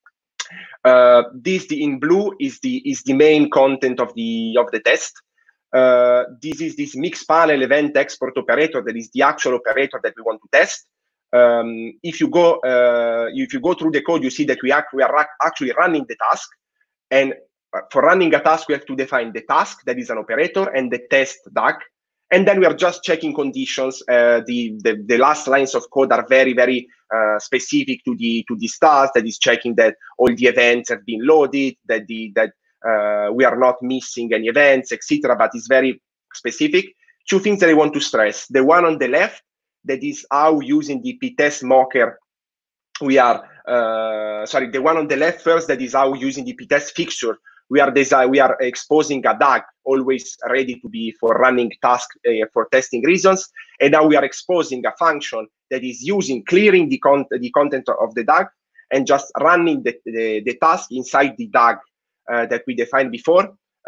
uh, this the in blue is the is the main content of the of the test. Uh, this is this mixed panel event export operator that is the actual operator that we want to test. Um, if you go uh, if you go through the code, you see that we act we are actually running the task, and for running a task, we have to define the task that is an operator and the test D A G. And then we are just checking conditions. Uh, the, the, the last lines of code are very, very uh, specific to the to this task, that is checking that all the events have been loaded, that the that uh, we are not missing any events, et cetera. But it's very specific. Two things that I want to stress. The one on the left, that is how using the ptest mocker we are, uh, sorry, the one on the left first, that is how using the ptest fixture we are design, we are exposing a D A G, always ready to be for running tasks uh, for testing reasons. And now we are exposing a function that is using, clearing the, con the content of the D A G and just running the, the, the task inside the D A G uh, that we defined before.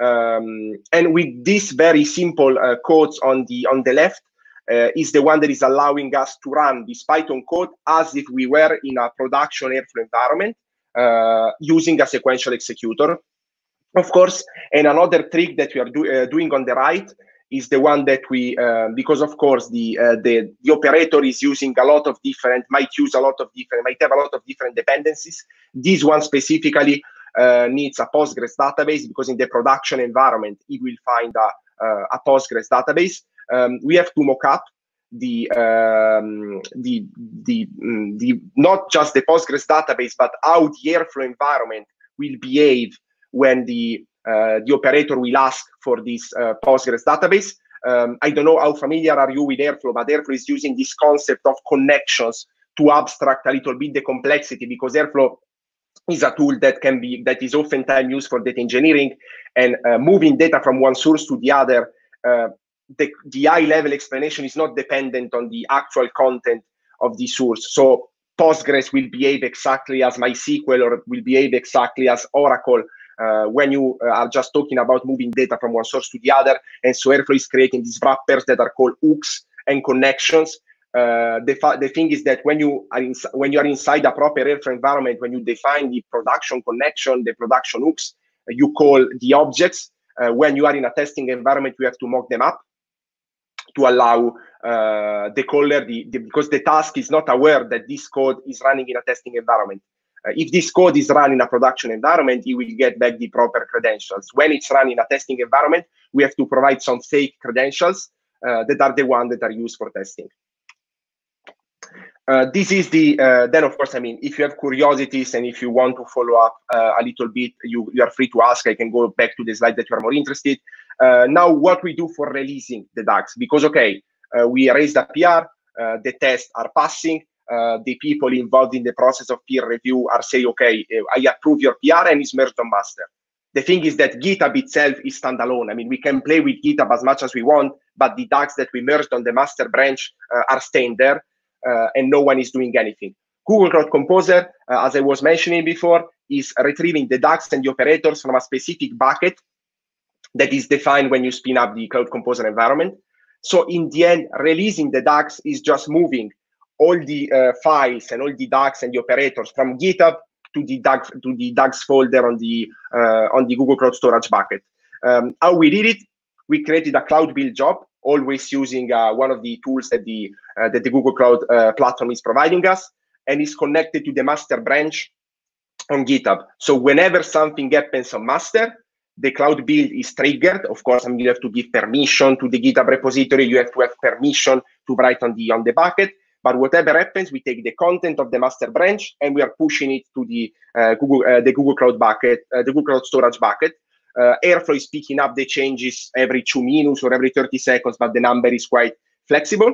Um, and with this very simple uh, codes on the on the left uh, is the one that is allowing us to run this Python code as if we were in a production Airflow environment uh, using a sequential executor. Of course, and another trick that we are do, uh, doing on the right is the one that we, uh, because of course the, uh, the the operator is using a lot of different, might use a lot of different, might have a lot of different dependencies. This one specifically uh, needs a Postgres database because in the production environment it will find a, uh, a Postgres database. Um, we have to mock up the um, the the mm, the not just the Postgres database, but how the Airflow environment will behave when the uh, the operator will ask for this uh, Postgres database. Um, I don't know how familiar are you with Airflow, but Airflow is using this concept of connections to abstract a little bit the complexity, because Airflow is a tool that can be that is oftentimes used for data engineering, and uh, moving data from one source to the other. Uh, the, the high-level explanation is not dependent on the actual content of the source. So Postgres will behave exactly as MySQL, or will behave exactly as Oracle uh, when you uh, are just talking about moving data from one source to the other. And so Airflow is creating these wrappers that are called hooks and connections. Uh, the, the thing is that when you are in, when you are inside a proper Airflow environment, when you define the production connection, the production hooks, uh, you call the objects. Uh, when you are in a testing environment, you have to mock them up to allow uh, the caller, the, the, because the task is not aware that this code is running in a testing environment. Uh, if this code is run in a production environment, it will get back the proper credentials. When it's run in a testing environment, we have to provide some fake credentials uh, that are the ones that are used for testing. Uh, this is the, uh, then of course, I mean, if you have curiosities and if you want to follow up uh, a little bit, you, you are free to ask. I can go back to the slide that you are more interested. Uh, now, what we do for releasing the DAGs, because, okay, uh, we raised a P R, uh, the tests are passing, uh, the people involved in the process of peer review are saying, okay, I approve your P R and it's merged on master. The thing is that GitHub itself is standalone. I mean, we can play with GitHub as much as we want, but the DAGs that we merged on the master branch uh, are staying there. Uh, and no one is doing anything. Google Cloud Composer, uh, as I was mentioning before, is retrieving the DAGs and the operators from a specific bucket that is defined when you spin up the Cloud Composer environment. So in the end, releasing the DAGs is just moving all the uh, files and all the DAGs and the operators from GitHub to the DAGs to the DAGs folder on the uh, on the Google Cloud Storage bucket. Um, how we did it? We created a cloud build job, always using uh, one of the tools that the uh, that the Google Cloud uh, platform is providing us, and is connected to the master branch on GitHub. So whenever something happens on master, the cloud build is triggered. Of course, I mean, you have to give permission to the GitHub repository. You have to have permission to write on the on the bucket. But whatever happens, we take the content of the master branch and we are pushing it to the uh, Google uh, the Google Cloud bucket, uh, the Google Cloud Storage bucket. Uh, Airflow is picking up the changes every two minutes or every thirty seconds, but the number is quite flexible,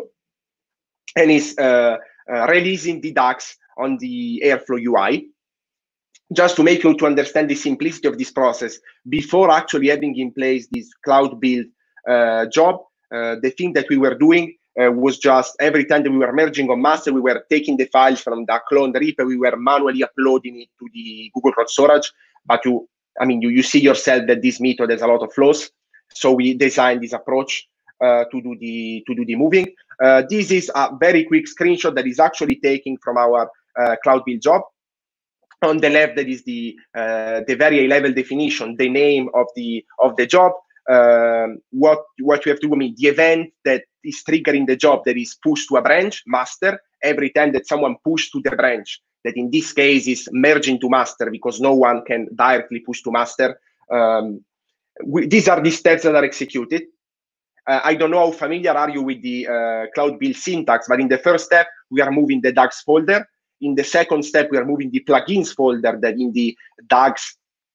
and is uh, uh, releasing the DAGs on the Airflow U I. Just to make you to understand the simplicity of this process, before actually having in place this cloud build uh, job, uh, the thing that we were doing uh, was just every time that we were merging on master, we were taking the files from the clone repo, we were manually uploading it to the Google Cloud Storage, but you I mean, you, you see yourself that this method has a lot of flaws. So we designed this approach uh, to do the to do the moving. Uh, this is a very quick screenshot that is actually taken from our uh, cloud build job. On the left, that is the uh, the very high level definition, the name of the of the job. Um, what what you have to do, I mean, the event that is triggering the job that is pushed to a branch master every time that someone pushed to the branch. That in this case is merging to master because no one can directly push to master. Um, we, these are the steps that are executed. Uh, I don't know how familiar are you with the uh, cloud build syntax, but in the first step, we are moving the DAGs folder. In the second step, we are moving the plugins folder that in the DAGs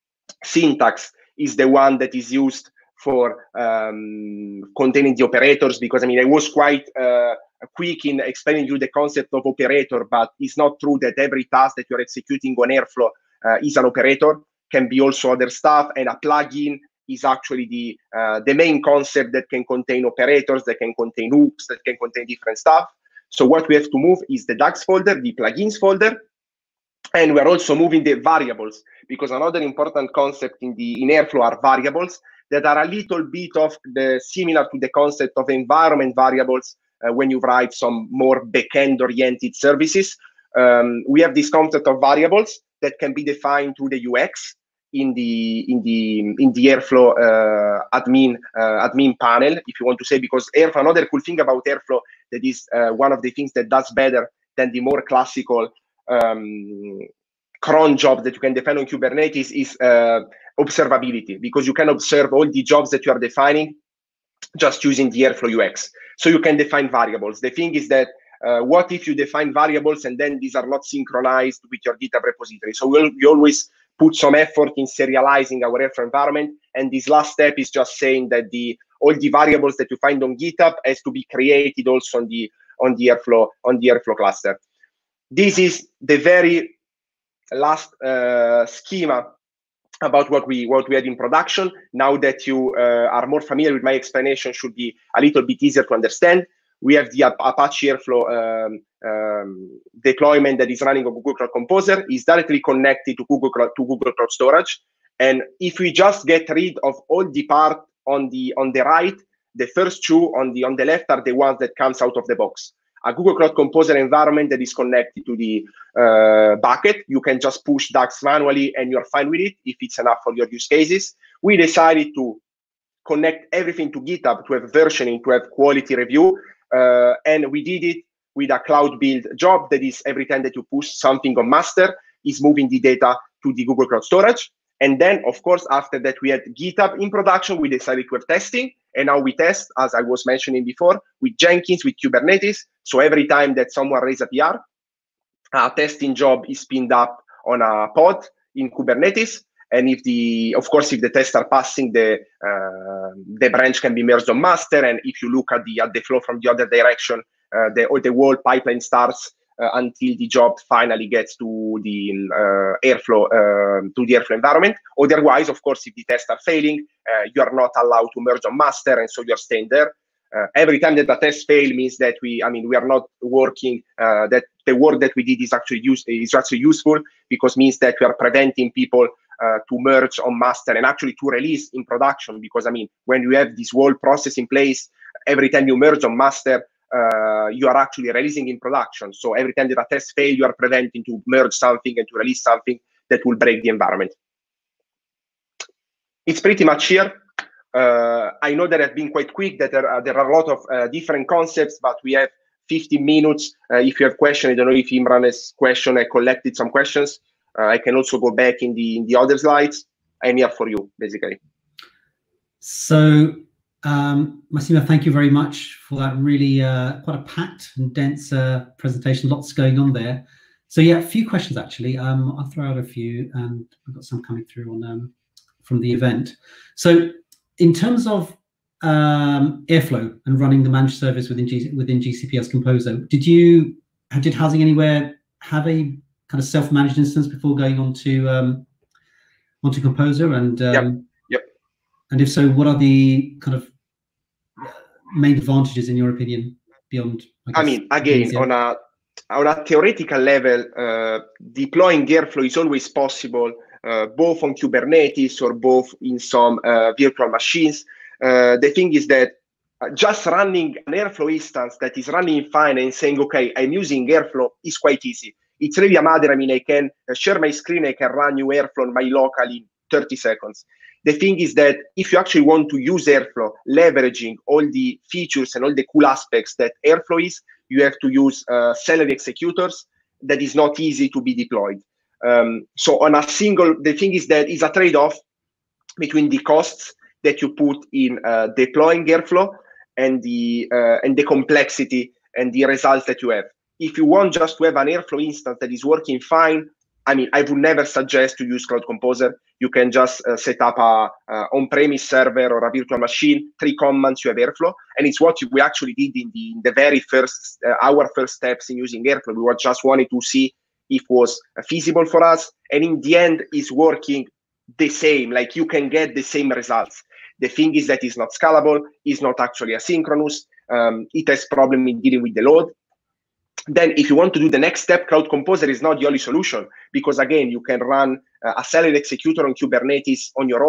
syntax is the one that is used for um, containing the operators, because I mean, I was quite uh, quick in explaining you the concept of operator, but it's not true that every task that you're executing on Airflow uh, is an operator, can be also other stuff, and a plugin is actually the uh, the main concept that can contain operators, that can contain hooks, that can contain different stuff. So what we have to move is the DAGs folder, the plugins folder, and we're also moving the variables, because another important concept in the in Airflow are variables. that are a little bit of the similar to the concept of environment variables uh, when you write some more backend oriented services. Um, we have this concept of variables that can be defined through the U X in the in the in the Airflow uh, admin uh, admin panel, if you want to say, because Airflow, another cool thing about Airflow that is uh, one of the things that does better than the more classical um, cron job that you can define on Kubernetes is uh, observability, because you can observe all the jobs that you are defining just using the Airflow U X. So you can define variables. The thing is that uh, what if you define variables and then these are not synchronized with your GitHub repository? So we'll, we always put some effort in serializing our Airflow environment. And this last step is just saying that the all the variables that you find on GitHub has to be created also on the on the Airflow on the Airflow cluster. This is the very last uh, schema about what we what we had in production. Now that you uh, are more familiar with my explanation, should be a little bit easier to understand. We have the Apache Airflow um, um, deployment that is running on Google Cloud Composer, is directly connected to Google Cloud, to Google Cloud Storage. And if we just get rid of all the part on the on the right, the first two on the on the left are the ones that comes out of the box. A Google Cloud Composer environment that is connected to the uh, bucket, you can just push D A Gs manually and you're fine with it if it's enough for your use cases. We decided to connect everything to GitHub to have versioning, to have quality review. Uh, and we did it with a cloud build job that is every time that you push something on master, is moving the data to the Google Cloud Storage. And then, of course, after that, we had GitHub in production. We decided to have testing. And now we test, as I was mentioning before, with Jenkins, with Kubernetes. So every time that someone raises a P R, a testing job is pinned up on a pod in Kubernetes. And if the, of course, if the tests are passing, the uh, the branch can be merged on master. And if you look at the at the flow from the other direction, uh, the or the whole pipeline starts uh, until the job finally gets to the uh, Airflow uh, to the Airflow environment. Otherwise, of course, if the tests are failing, uh, you are not allowed to merge on master, and so you're staying there. Uh, every time that a test fail means that we, I mean, we are not working. Uh, that the work that we did is actually use is actually useful, because means that we are preventing people Uh, to merge on master and actually to release in production. Because I mean, when you have this whole process in place, every time you merge on master, uh, you are actually releasing in production. So every time that a test fails, you are preventing to merge something and to release something that will break the environment. It's pretty much here. Uh, I know that I've been quite quick, that there are, there are a lot of uh, different concepts, but we have fifteen minutes. Uh, if you have questions, I don't know if Imran has question. I collected some questions. Uh, I can also go back in the in the other slides. I'm here for you, basically. So, um, Massimo, thank you very much for that really uh, quite a packed and dense uh, presentation. Lots going on there. So yeah, a few questions actually. Um, I'll throw out a few, and we've got some coming through on um, from the event. So, in terms of um, Airflow and running the managed service within G within G C P as Composer, did you did Housing Anywhere have a kind of self-managed instance before going on to um, onto Composer? And um, yep. Yep. And if so, what are the kind of main advantages in your opinion beyond? I, guess, I mean, again, on a on a theoretical level, uh, deploying Airflow is always possible, uh, both on Kubernetes or both in some uh, virtual machines. Uh, the thing is that just running an Airflow instance that is running fine and saying, okay, I'm using Airflow is quite easy. It's really a matter, I mean, I can share my screen, I can run you Airflow on my local in thirty seconds. The thing is that if you actually want to use Airflow, leveraging all the features and all the cool aspects that Airflow is, you have to use uh, Celery executors that is not easy to be deployed. Um, so on a single, the thing is that it's a trade-off between the costs that you put in uh, deploying Airflow and the, uh, and the complexity and the results that you have. If you want just to have an Airflow instance that is working fine, I mean, I would never suggest to use Cloud Composer. You can just uh, set up a, a on-premise server or a virtual machine, three commands, you have Airflow. And it's what we actually did in the, in the very first, uh, our first steps in using Airflow. We were just wanting to see if it was uh, feasible for us. And in the end, it's working the same, like you can get the same results. The thing is that it's not scalable, it's not actually asynchronous, um, it has problem in dealing with the load. Then if you want to do the next step, Cloud Composer is not the only solution, because again, you can run uh, a Celery executor on Kubernetes on your own.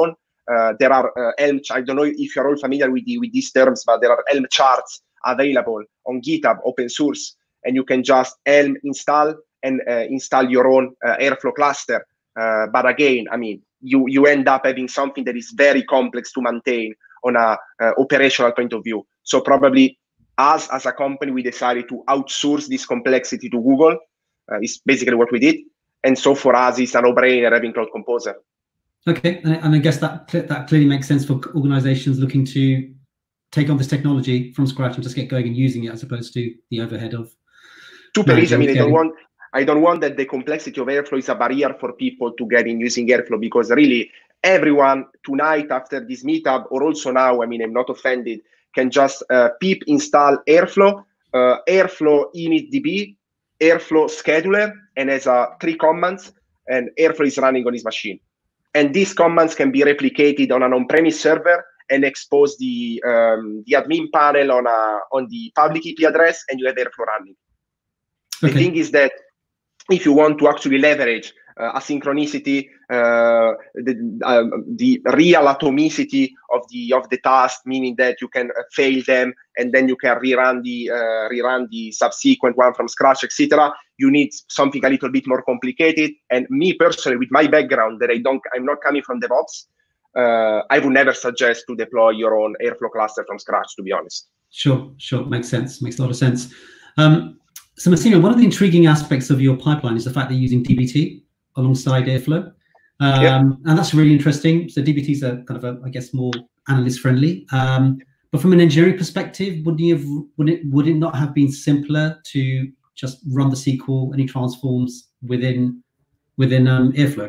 Uh, there are uh, Helm, I don't know if you're all familiar with, the, with these terms, but there are Helm charts available on GitHub, open source, and you can just Helm install and uh, install your own uh, Airflow cluster. Uh, but again, I mean, you, you end up having something that is very complex to maintain on a uh, operational point of view. So probably us as a company, we decided to outsource this complexity to Google. Uh, it's basically what we did. And so for us, it's a no-brainer having Cloud Composer. Okay, and I guess that that clearly makes sense for organizations looking to take on this technology from scratch and just get going and using it, as opposed to the overhead of. Super easy. I mean, I don't want I don't want that the complexity of Airflow is a barrier for people to get in using Airflow, because really everyone tonight after this meetup, or also now, I mean, I'm not offended, can just uh, pip install Airflow, uh, Airflow initdb, Airflow scheduler, and has uh, three commands, and Airflow is running on his machine. And these commands can be replicated on an on-premise server and expose the um, the admin panel on a on the public I P address, and you have Airflow running. Okay. The thing is that if you want to actually leverage uh, asynchronicity, uh, the, uh, the real atomicity of the of the task, meaning that you can uh, fail them and then you can rerun the uh, rerun the subsequent one from scratch, et cetera. You need something a little bit more complicated. And me personally, with my background, that I don't, I'm not coming from DevOps, uh, I would never suggest to deploy your own Airflow cluster from scratch, to be honest. Sure, sure, makes sense, makes a lot of sense. Um, So Massimo, one of the intriguing aspects of your pipeline is the fact that you're using D B T alongside Airflow. Um, yeah. And that's really interesting. So D B Ts are kind of, a, I guess, more analyst friendly. Um, but from an engineering perspective, would you have, would it, would it not have been simpler to just run the S Q L, any transforms within, within um, Airflow?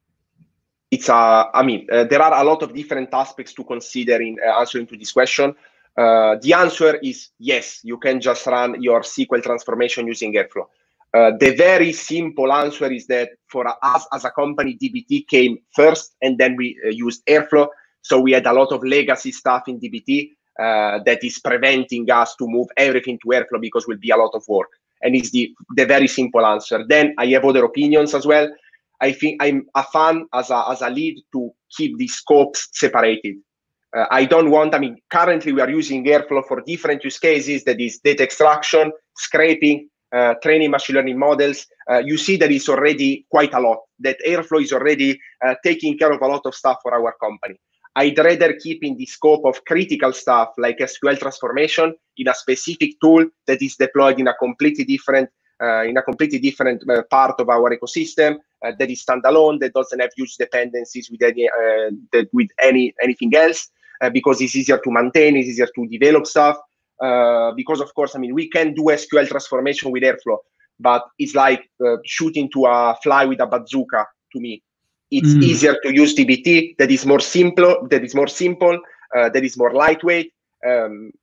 It's, uh, I mean, uh, there are a lot of different aspects to consider in uh, answering to this question. Uh, the answer is yes, you can just run your S Q L transformation using Airflow. Uh, the very simple answer is that for us as a company, D B T came first, and then we uh, used Airflow. So we had a lot of legacy stuff in D B T uh, that is preventing us to move everything to Airflow, because it will be a lot of work. And it's the, the very simple answer. Then I have other opinions as well. I think I'm a fan as a, as a lead to keep the scopes separated. Uh, I don't want, I mean, currently we are using Airflow for different use cases, that is data extraction, scraping, uh, training machine learning models. Uh, you see that it's already quite a lot, that Airflow is already uh, taking care of a lot of stuff for our company. I'd rather keep in the scope of critical stuff like S Q L transformation in a specific tool that is deployed in a completely different uh, in a completely different uh, part of our ecosystem, uh, that is standalone, that doesn't have huge dependencies with any uh, that with any anything else. Uh, because it's easier to maintain, it's easier to develop stuff. Uh, because of course, I mean, we can do S Q L transformation with Airflow, but it's like uh, shooting to a fly with a bazooka to me. It's mm. easier to use D B T, that is more simple, that is more simple, uh, that is more lightweight. Um,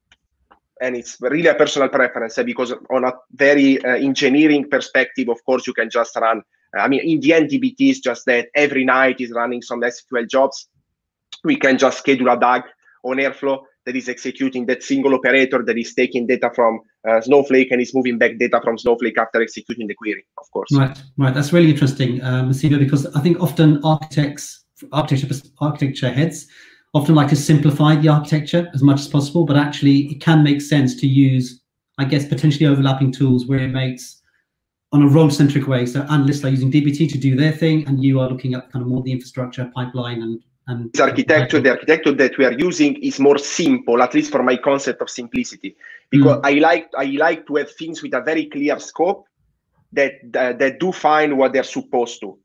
and it's really a personal preference, uh, because on a very uh, engineering perspective, of course, you can just run. I mean, in the end, D B T is just that every night is running some S Q L jobs. We can just schedule a D A G on Airflow that is executing that single operator that is taking data from uh, Snowflake and is moving back data from Snowflake after executing the query, of course. Right, right. That's really interesting, um, Massimo, because I think often architects, architecture, architecture heads often like to simplify the architecture as much as possible, but actually it can make sense to use, I guess, potentially overlapping tools where it makes on a role-centric way. So analysts are using D B T to do their thing, and you are looking at kind of more the infrastructure pipeline and And this architecture, the architecture that we are using is more simple, at least for my concept of simplicity, because mm. I like I like to have things with a very clear scope that uh, that do find what they're supposed to.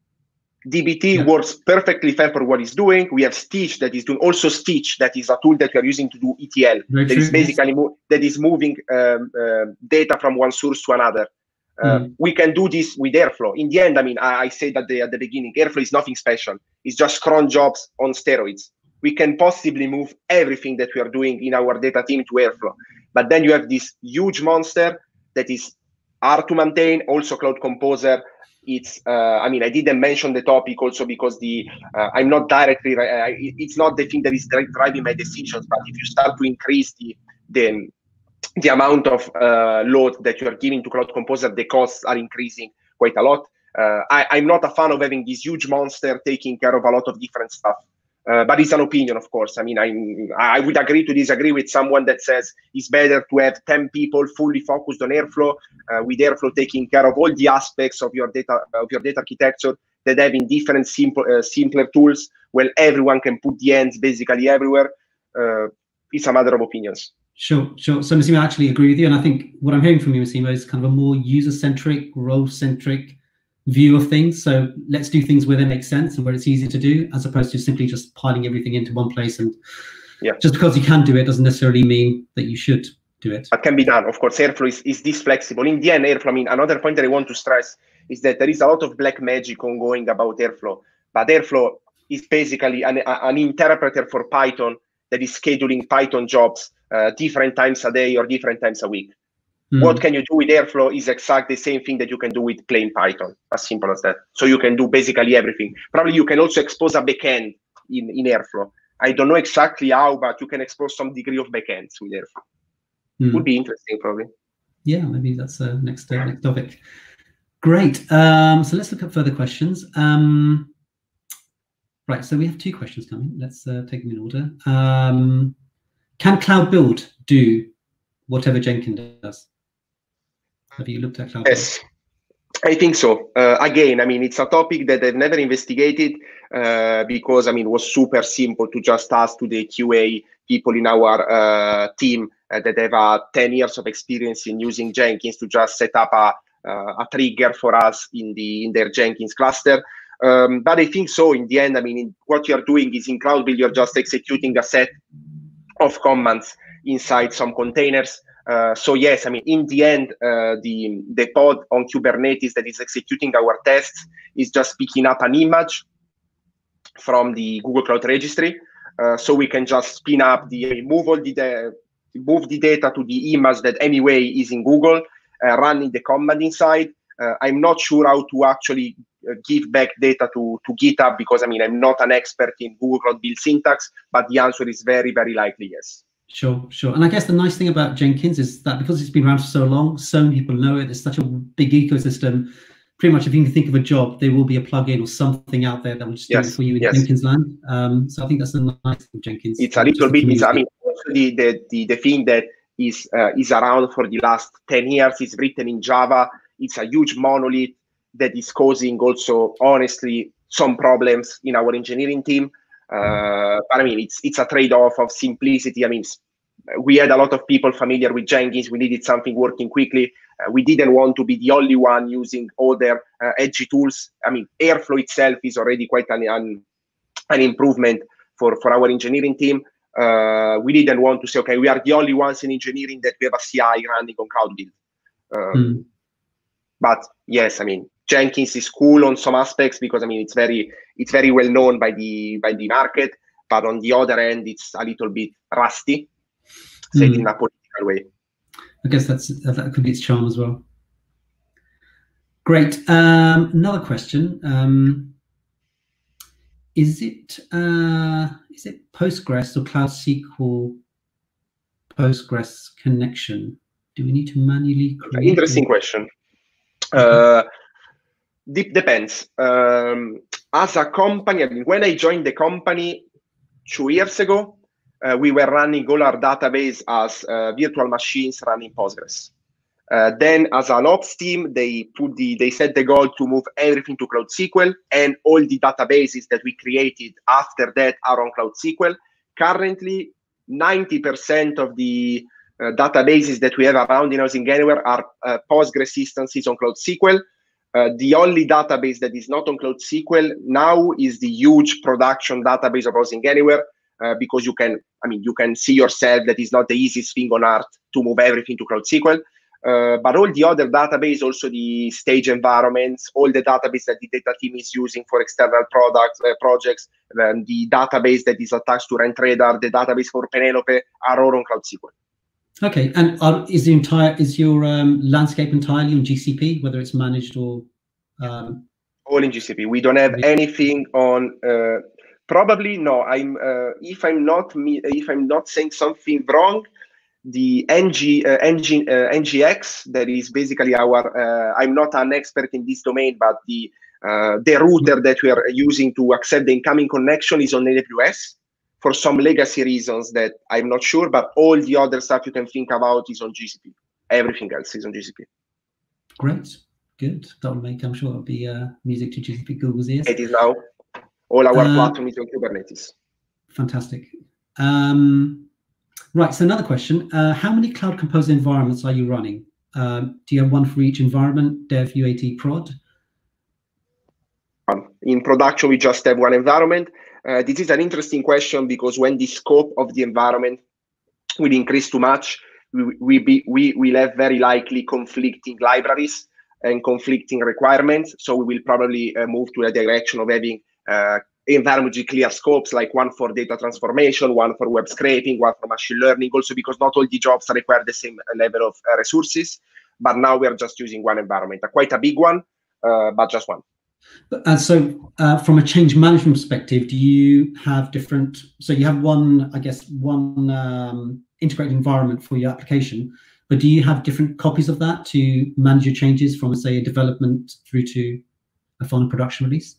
D B T yeah. works perfectly fine for what it's doing. We have Stitch that is doing also Stitch, that is a tool that we are using to do E T L. Very that true, is basically yes. that is moving um, uh, data from one source to another. Uh, mm. We can do this with Airflow. In the end, I mean, I, I said at the, at the beginning, Airflow is nothing special. It's just cron jobs on steroids. We can possibly move everything that we are doing in our data team to Airflow. But then you have this huge monster that is hard to maintain. Also, Cloud Composer. It's, uh, I mean, I didn't mention the topic also because the uh, I'm not directly, uh, it's not the thing that is driving my decisions. But if you start to increase the, the the amount of uh, load that you are giving to Cloud Composer, the costs are increasing quite a lot. Uh, I, I'm not a fan of having this huge monster taking care of a lot of different stuff. Uh, but it's an opinion, of course. I mean, I I would agree to disagree with someone that says it's better to have ten people fully focused on Airflow, uh, with Airflow taking care of all the aspects of your data of your data architecture, that having different simple uh, simpler tools where everyone can put the ends basically everywhere. Uh, it's a matter of opinions. Sure, sure. So Massimo, I actually agree with you, and I think what I'm hearing from you, Massimo, is kind of a more user-centric, role-centric view of things. So let's do things where they make sense and where it's easy to do, as opposed to simply just piling everything into one place. And yeah, just because you can do it doesn't necessarily mean that you should do it. It can be done. Of course, Airflow is, is this flexible. In the end, Airflow, I mean, another point that I want to stress is that there is a lot of black magic ongoing about Airflow, but Airflow is basically an, an interpreter for Python that is scheduling Python jobs uh, different times a day or different times a week. Mm. What can you do with Airflow is exactly the same thing that you can do with plain Python, as simple as that. So you can do basically everything. Probably you can also expose a backend in, in Airflow. I don't know exactly how, but you can expose some degree of backends with Airflow. Mm. Would be interesting, probably. Yeah, maybe that's the uh, next, uh, next topic. Great. Um, so let's look at further questions. Um, right, so we have two questions coming. Let's uh, take them in order. Um, can Cloud Build do whatever Jenkins does? Have you looked at Cloud Yes, Build? I think so. Uh, again, I mean, it's a topic that I've never investigated uh, because, I mean, it was super simple to just ask to the Q A people in our uh, team uh, that have uh, ten years of experience in using Jenkins to just set up a, uh, a trigger for us in the in their Jenkins cluster. Um, but I think so. In the end, I mean, in, what you're doing is in Cloud Build, you're just executing a set of commands inside some containers. Uh, so yes, I mean, in the end, uh, the, the pod on Kubernetes that is executing our tests is just picking up an image from the Google Cloud Registry. Uh, so we can just spin up the, move all the, the, move the data to the image that anyway is in Google, uh, running the command inside. Uh, I'm not sure how to actually uh, give back data to, to GitHub because, I mean, I'm not an expert in Google Cloud Build syntax, but the answer is very, very likely yes. Sure, sure. And I guess the nice thing about Jenkins is that because it's been around for so long, so many people know it. It's such a big ecosystem. Pretty much, if you can think of a job, there will be a plugin or something out there that will just yes, do it for you in yes. Jenkins land. Um, so I think that's the nice thing of Jenkins. It's a little bit. It's, I mean, the, the the the thing that is uh, is around for the last ten years is written in Java. It's a huge monolith that is causing also, honestly, some problems in our engineering team. Uh, but I mean, it's it's a trade-off of simplicity. I mean, we had a lot of people familiar with Jenkins. We needed something working quickly. Uh, we didn't want to be the only one using other uh, edgy tools. I mean, Airflow itself is already quite an an, an improvement for for our engineering team. Uh, we didn't want to say, okay, we are the only ones in engineering that we have a C I running on Cloud Build. Um, mm. But yes, I mean, Jenkins is cool on some aspects because I mean it's very it's very well known by the by the market, but on the other end it's a little bit rusty, said mm. in a political way. I guess that's that could be its charm as well. Great. Um, another question: um, Is it uh, is it Postgres or Cloud S Q L Postgres connection? Do we need to manually create? Interesting question. Uh, Deep depends. Um, as a company, I mean, when I joined the company two years ago, uh, we were running all our database as uh, virtual machines running Postgres. Uh, then, as an ops team, they put the they set the goal to move everything to Cloud S Q L, and all the databases that we created after that are on Cloud S Q L. Currently, ninety percent of the uh, databases that we have around in Housing Anywhere are uh, Postgres instances on Cloud S Q L. Uh, the only database that is not on Cloud S Q L now is the huge production database of Housing Anywhere, uh, because you can, I mean, you can see yourself that is not the easiest thing on earth to move everything to Cloud S Q L. Uh, but all the other database, also the stage environments, all the database that the data team is using for external products, uh, projects, and the database that is attached to RentRadar, the database for Penelope, are all on Cloud S Q L. Okay, and uh, is the entire is your um, landscape entirely on G C P, whether it's managed or um... all in G C P? We don't have anything on. Uh, probably no. I'm uh, if I'm not me, if I'm not saying something wrong, the N G, uh, N G, uh, N G X, that is basically our, uh, I'm not an expert in this domain, but the, uh, the router that we are using to accept the incoming connection is on A W S for some legacy reasons that I'm not sure, but all the other stuff you can think about is on G C P. Everything else is on G C P. Great, good. That'll make, I'm sure it'll be uh, music to G C P Google's ears. It is now. All our uh, platform is on Kubernetes. Fantastic. Um, right, so another question. Uh, how many Cloud Composer environments are you running? Um, do you have one for each environment, dev, U A T, prod? Um, in production, we just have one environment. Uh, this is an interesting question because when the scope of the environment will increase too much, we, we, be, we will have very likely conflicting libraries and conflicting requirements. So we will probably uh, move to the direction of having uh, environment with clear scopes, like one for data transformation, one for web scraping, one for machine learning, also because not all the jobs require the same level of uh, resources. But now we are just using one environment, uh, quite a big one, uh, but just one. And so uh, from a change management perspective, do you have different, so you have one, I guess, one um, integrated environment for your application, but do you have different copies of that to manage your changes from, say, a development through to a final production release?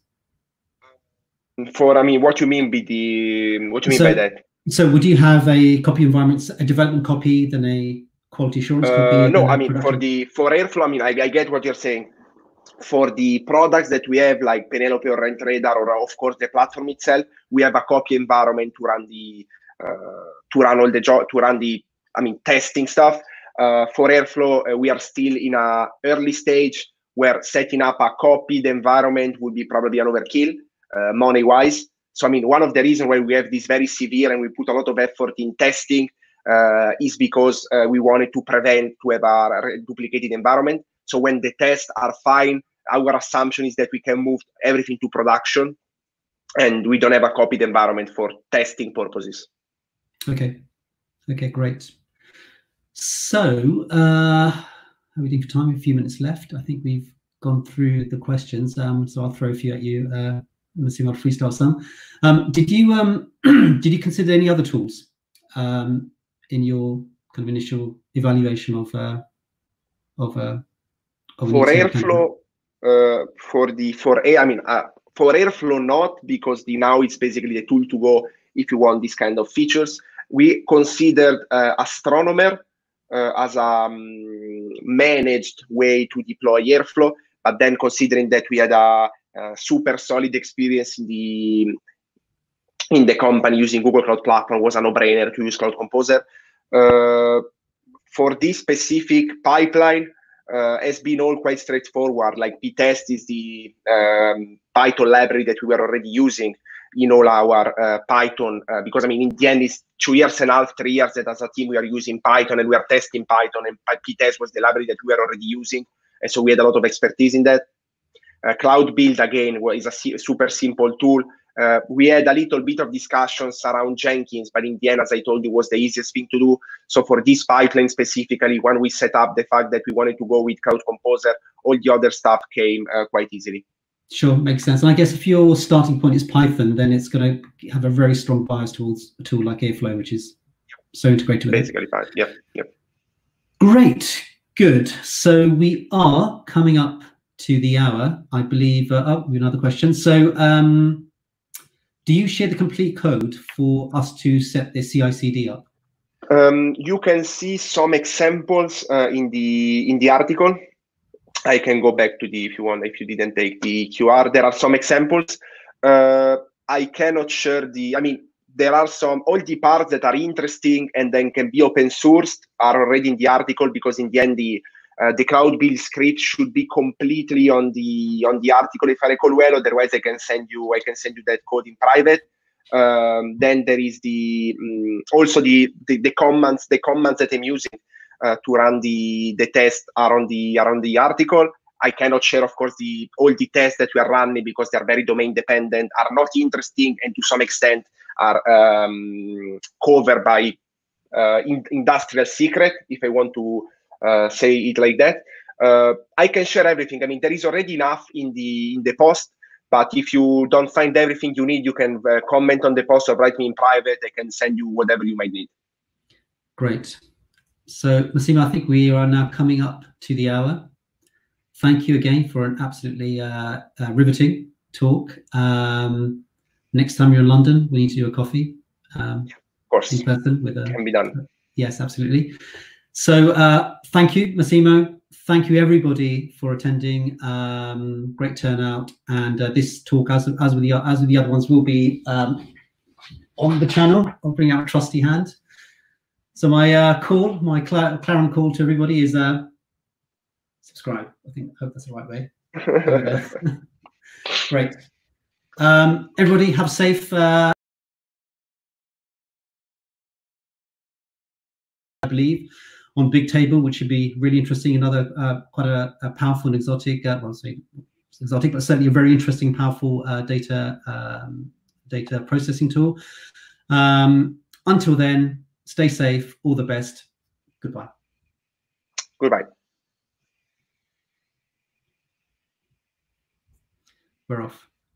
For, I mean, what you mean by the, what you mean so, by that? So would you have a copy environment, a development copy, then a quality assurance uh, copy? No, I mean, production? for the, for Airflow, I mean, I, I get what you're saying. For the products that we have, like Penelope or Rent Radar, or of course the platform itself, we have a copy environment to run the uh, to run all the job to run the I mean testing stuff. Uh, for Airflow, uh, we are still in a early stage where setting up a copied environment would be probably an overkill, uh, money wise. So I mean, one of the reasons why we have this very severe and we put a lot of effort in testing uh, is because uh, we wanted to prevent to have a duplicated environment. So when the tests are fine, our assumption is that we can move everything to production and we don't have a copied environment for testing purposes. Okay. Okay, great. So, uh, how are we doing for time? A few minutes left. I think we've gone through the questions. Um, so I'll throw a few at you. Uh, I'm assuming I'll freestyle some. Um, did you um, did you consider any other tools um, in your kind of initial evaluation of uh, of uh, For Airflow, uh, for the for a, I mean, uh, for Airflow, not because the now it's basically the tool to go if you want this kind of features. We considered uh, Astronomer uh, as a um, managed way to deploy Airflow, but then considering that we had a, a super solid experience in the in the company using Google Cloud Platform, was a no-brainer to use Cloud Composer. Uh, for this specific pipeline, Uh, has been all quite straightforward. Like ptest is the um, Python library that we were already using in all our uh, Python, uh, because I mean, in the end, it's two years and a half, three years that as a team we are using Python and we are testing Python, and ptest was the library that we were already using. And so we had a lot of expertise in that. Uh, Cloud Build, again, is a super simple tool. Uh, we had a little bit of discussions around Jenkins, but in the end, as I told you, was the easiest thing to do. So for this pipeline specifically, when we set up the fact that we wanted to go with Cloud Composer, all the other stuff came uh, quite easily. Sure, makes sense. And I guess if your starting point is Python, then it's going to have a very strong bias towards a tool like Airflow, which is so integrated with basically fine. Yep, yep. Great, good. So we are coming up to the hour, I believe. Uh, oh, another question. So, um, do you share the complete code for us to set the C I C D up? Um, you can see some examples uh, in the in the article. I can go back to the if you want if you didn't take the Q R. There are some examples. Uh, I cannot share the. I mean, there are some all the parts that are interesting and then can be open sourced are already in the article, because in the end the uh, the Cloud Build script should be completely on the on the article if I recall well. Otherwise, I can send you I can send you that code in private. Um, then there is the um, also the, the the commands the commands that I'm using uh, to run the the test are on the are on the article. I cannot share, of course, the all the tests that we are running because they are very domain dependent, are not interesting, and to some extent are um, covered by uh, in, industrial secret, if I want to uh, say it like that. Uh, I can share everything. I mean, there is already enough in the in the post. But if you don't find everything you need, you can uh, comment on the post or write me in private. I can send you whatever you might need. Great. so Massimo, I think we are now coming up to the hour. Thank you again for an absolutely uh, uh, riveting talk. Um, next time you're in London, we need to do a coffee. Um, yeah, of course, in person with a, can be done. Yes, absolutely. So uh, thank you, Massimo. Thank you, everybody, for attending. Um, great turnout. And uh, this talk, as, as, with the, as with the other ones, will be um, on the channel. I'll bring out a trusty hand. So my uh, call, my cl Clarion call to everybody is uh, subscribe. I think, I hope that's the right way. Great. Um, everybody have safe, uh, I believe, on Bigtable, which should be really interesting. Another uh, quite a, a powerful and exotic, uh, well, I'll say exotic, but certainly a very interesting, powerful uh, data um, data processing tool. Um, until then, stay safe. All the best. Goodbye. Goodbye. We're off.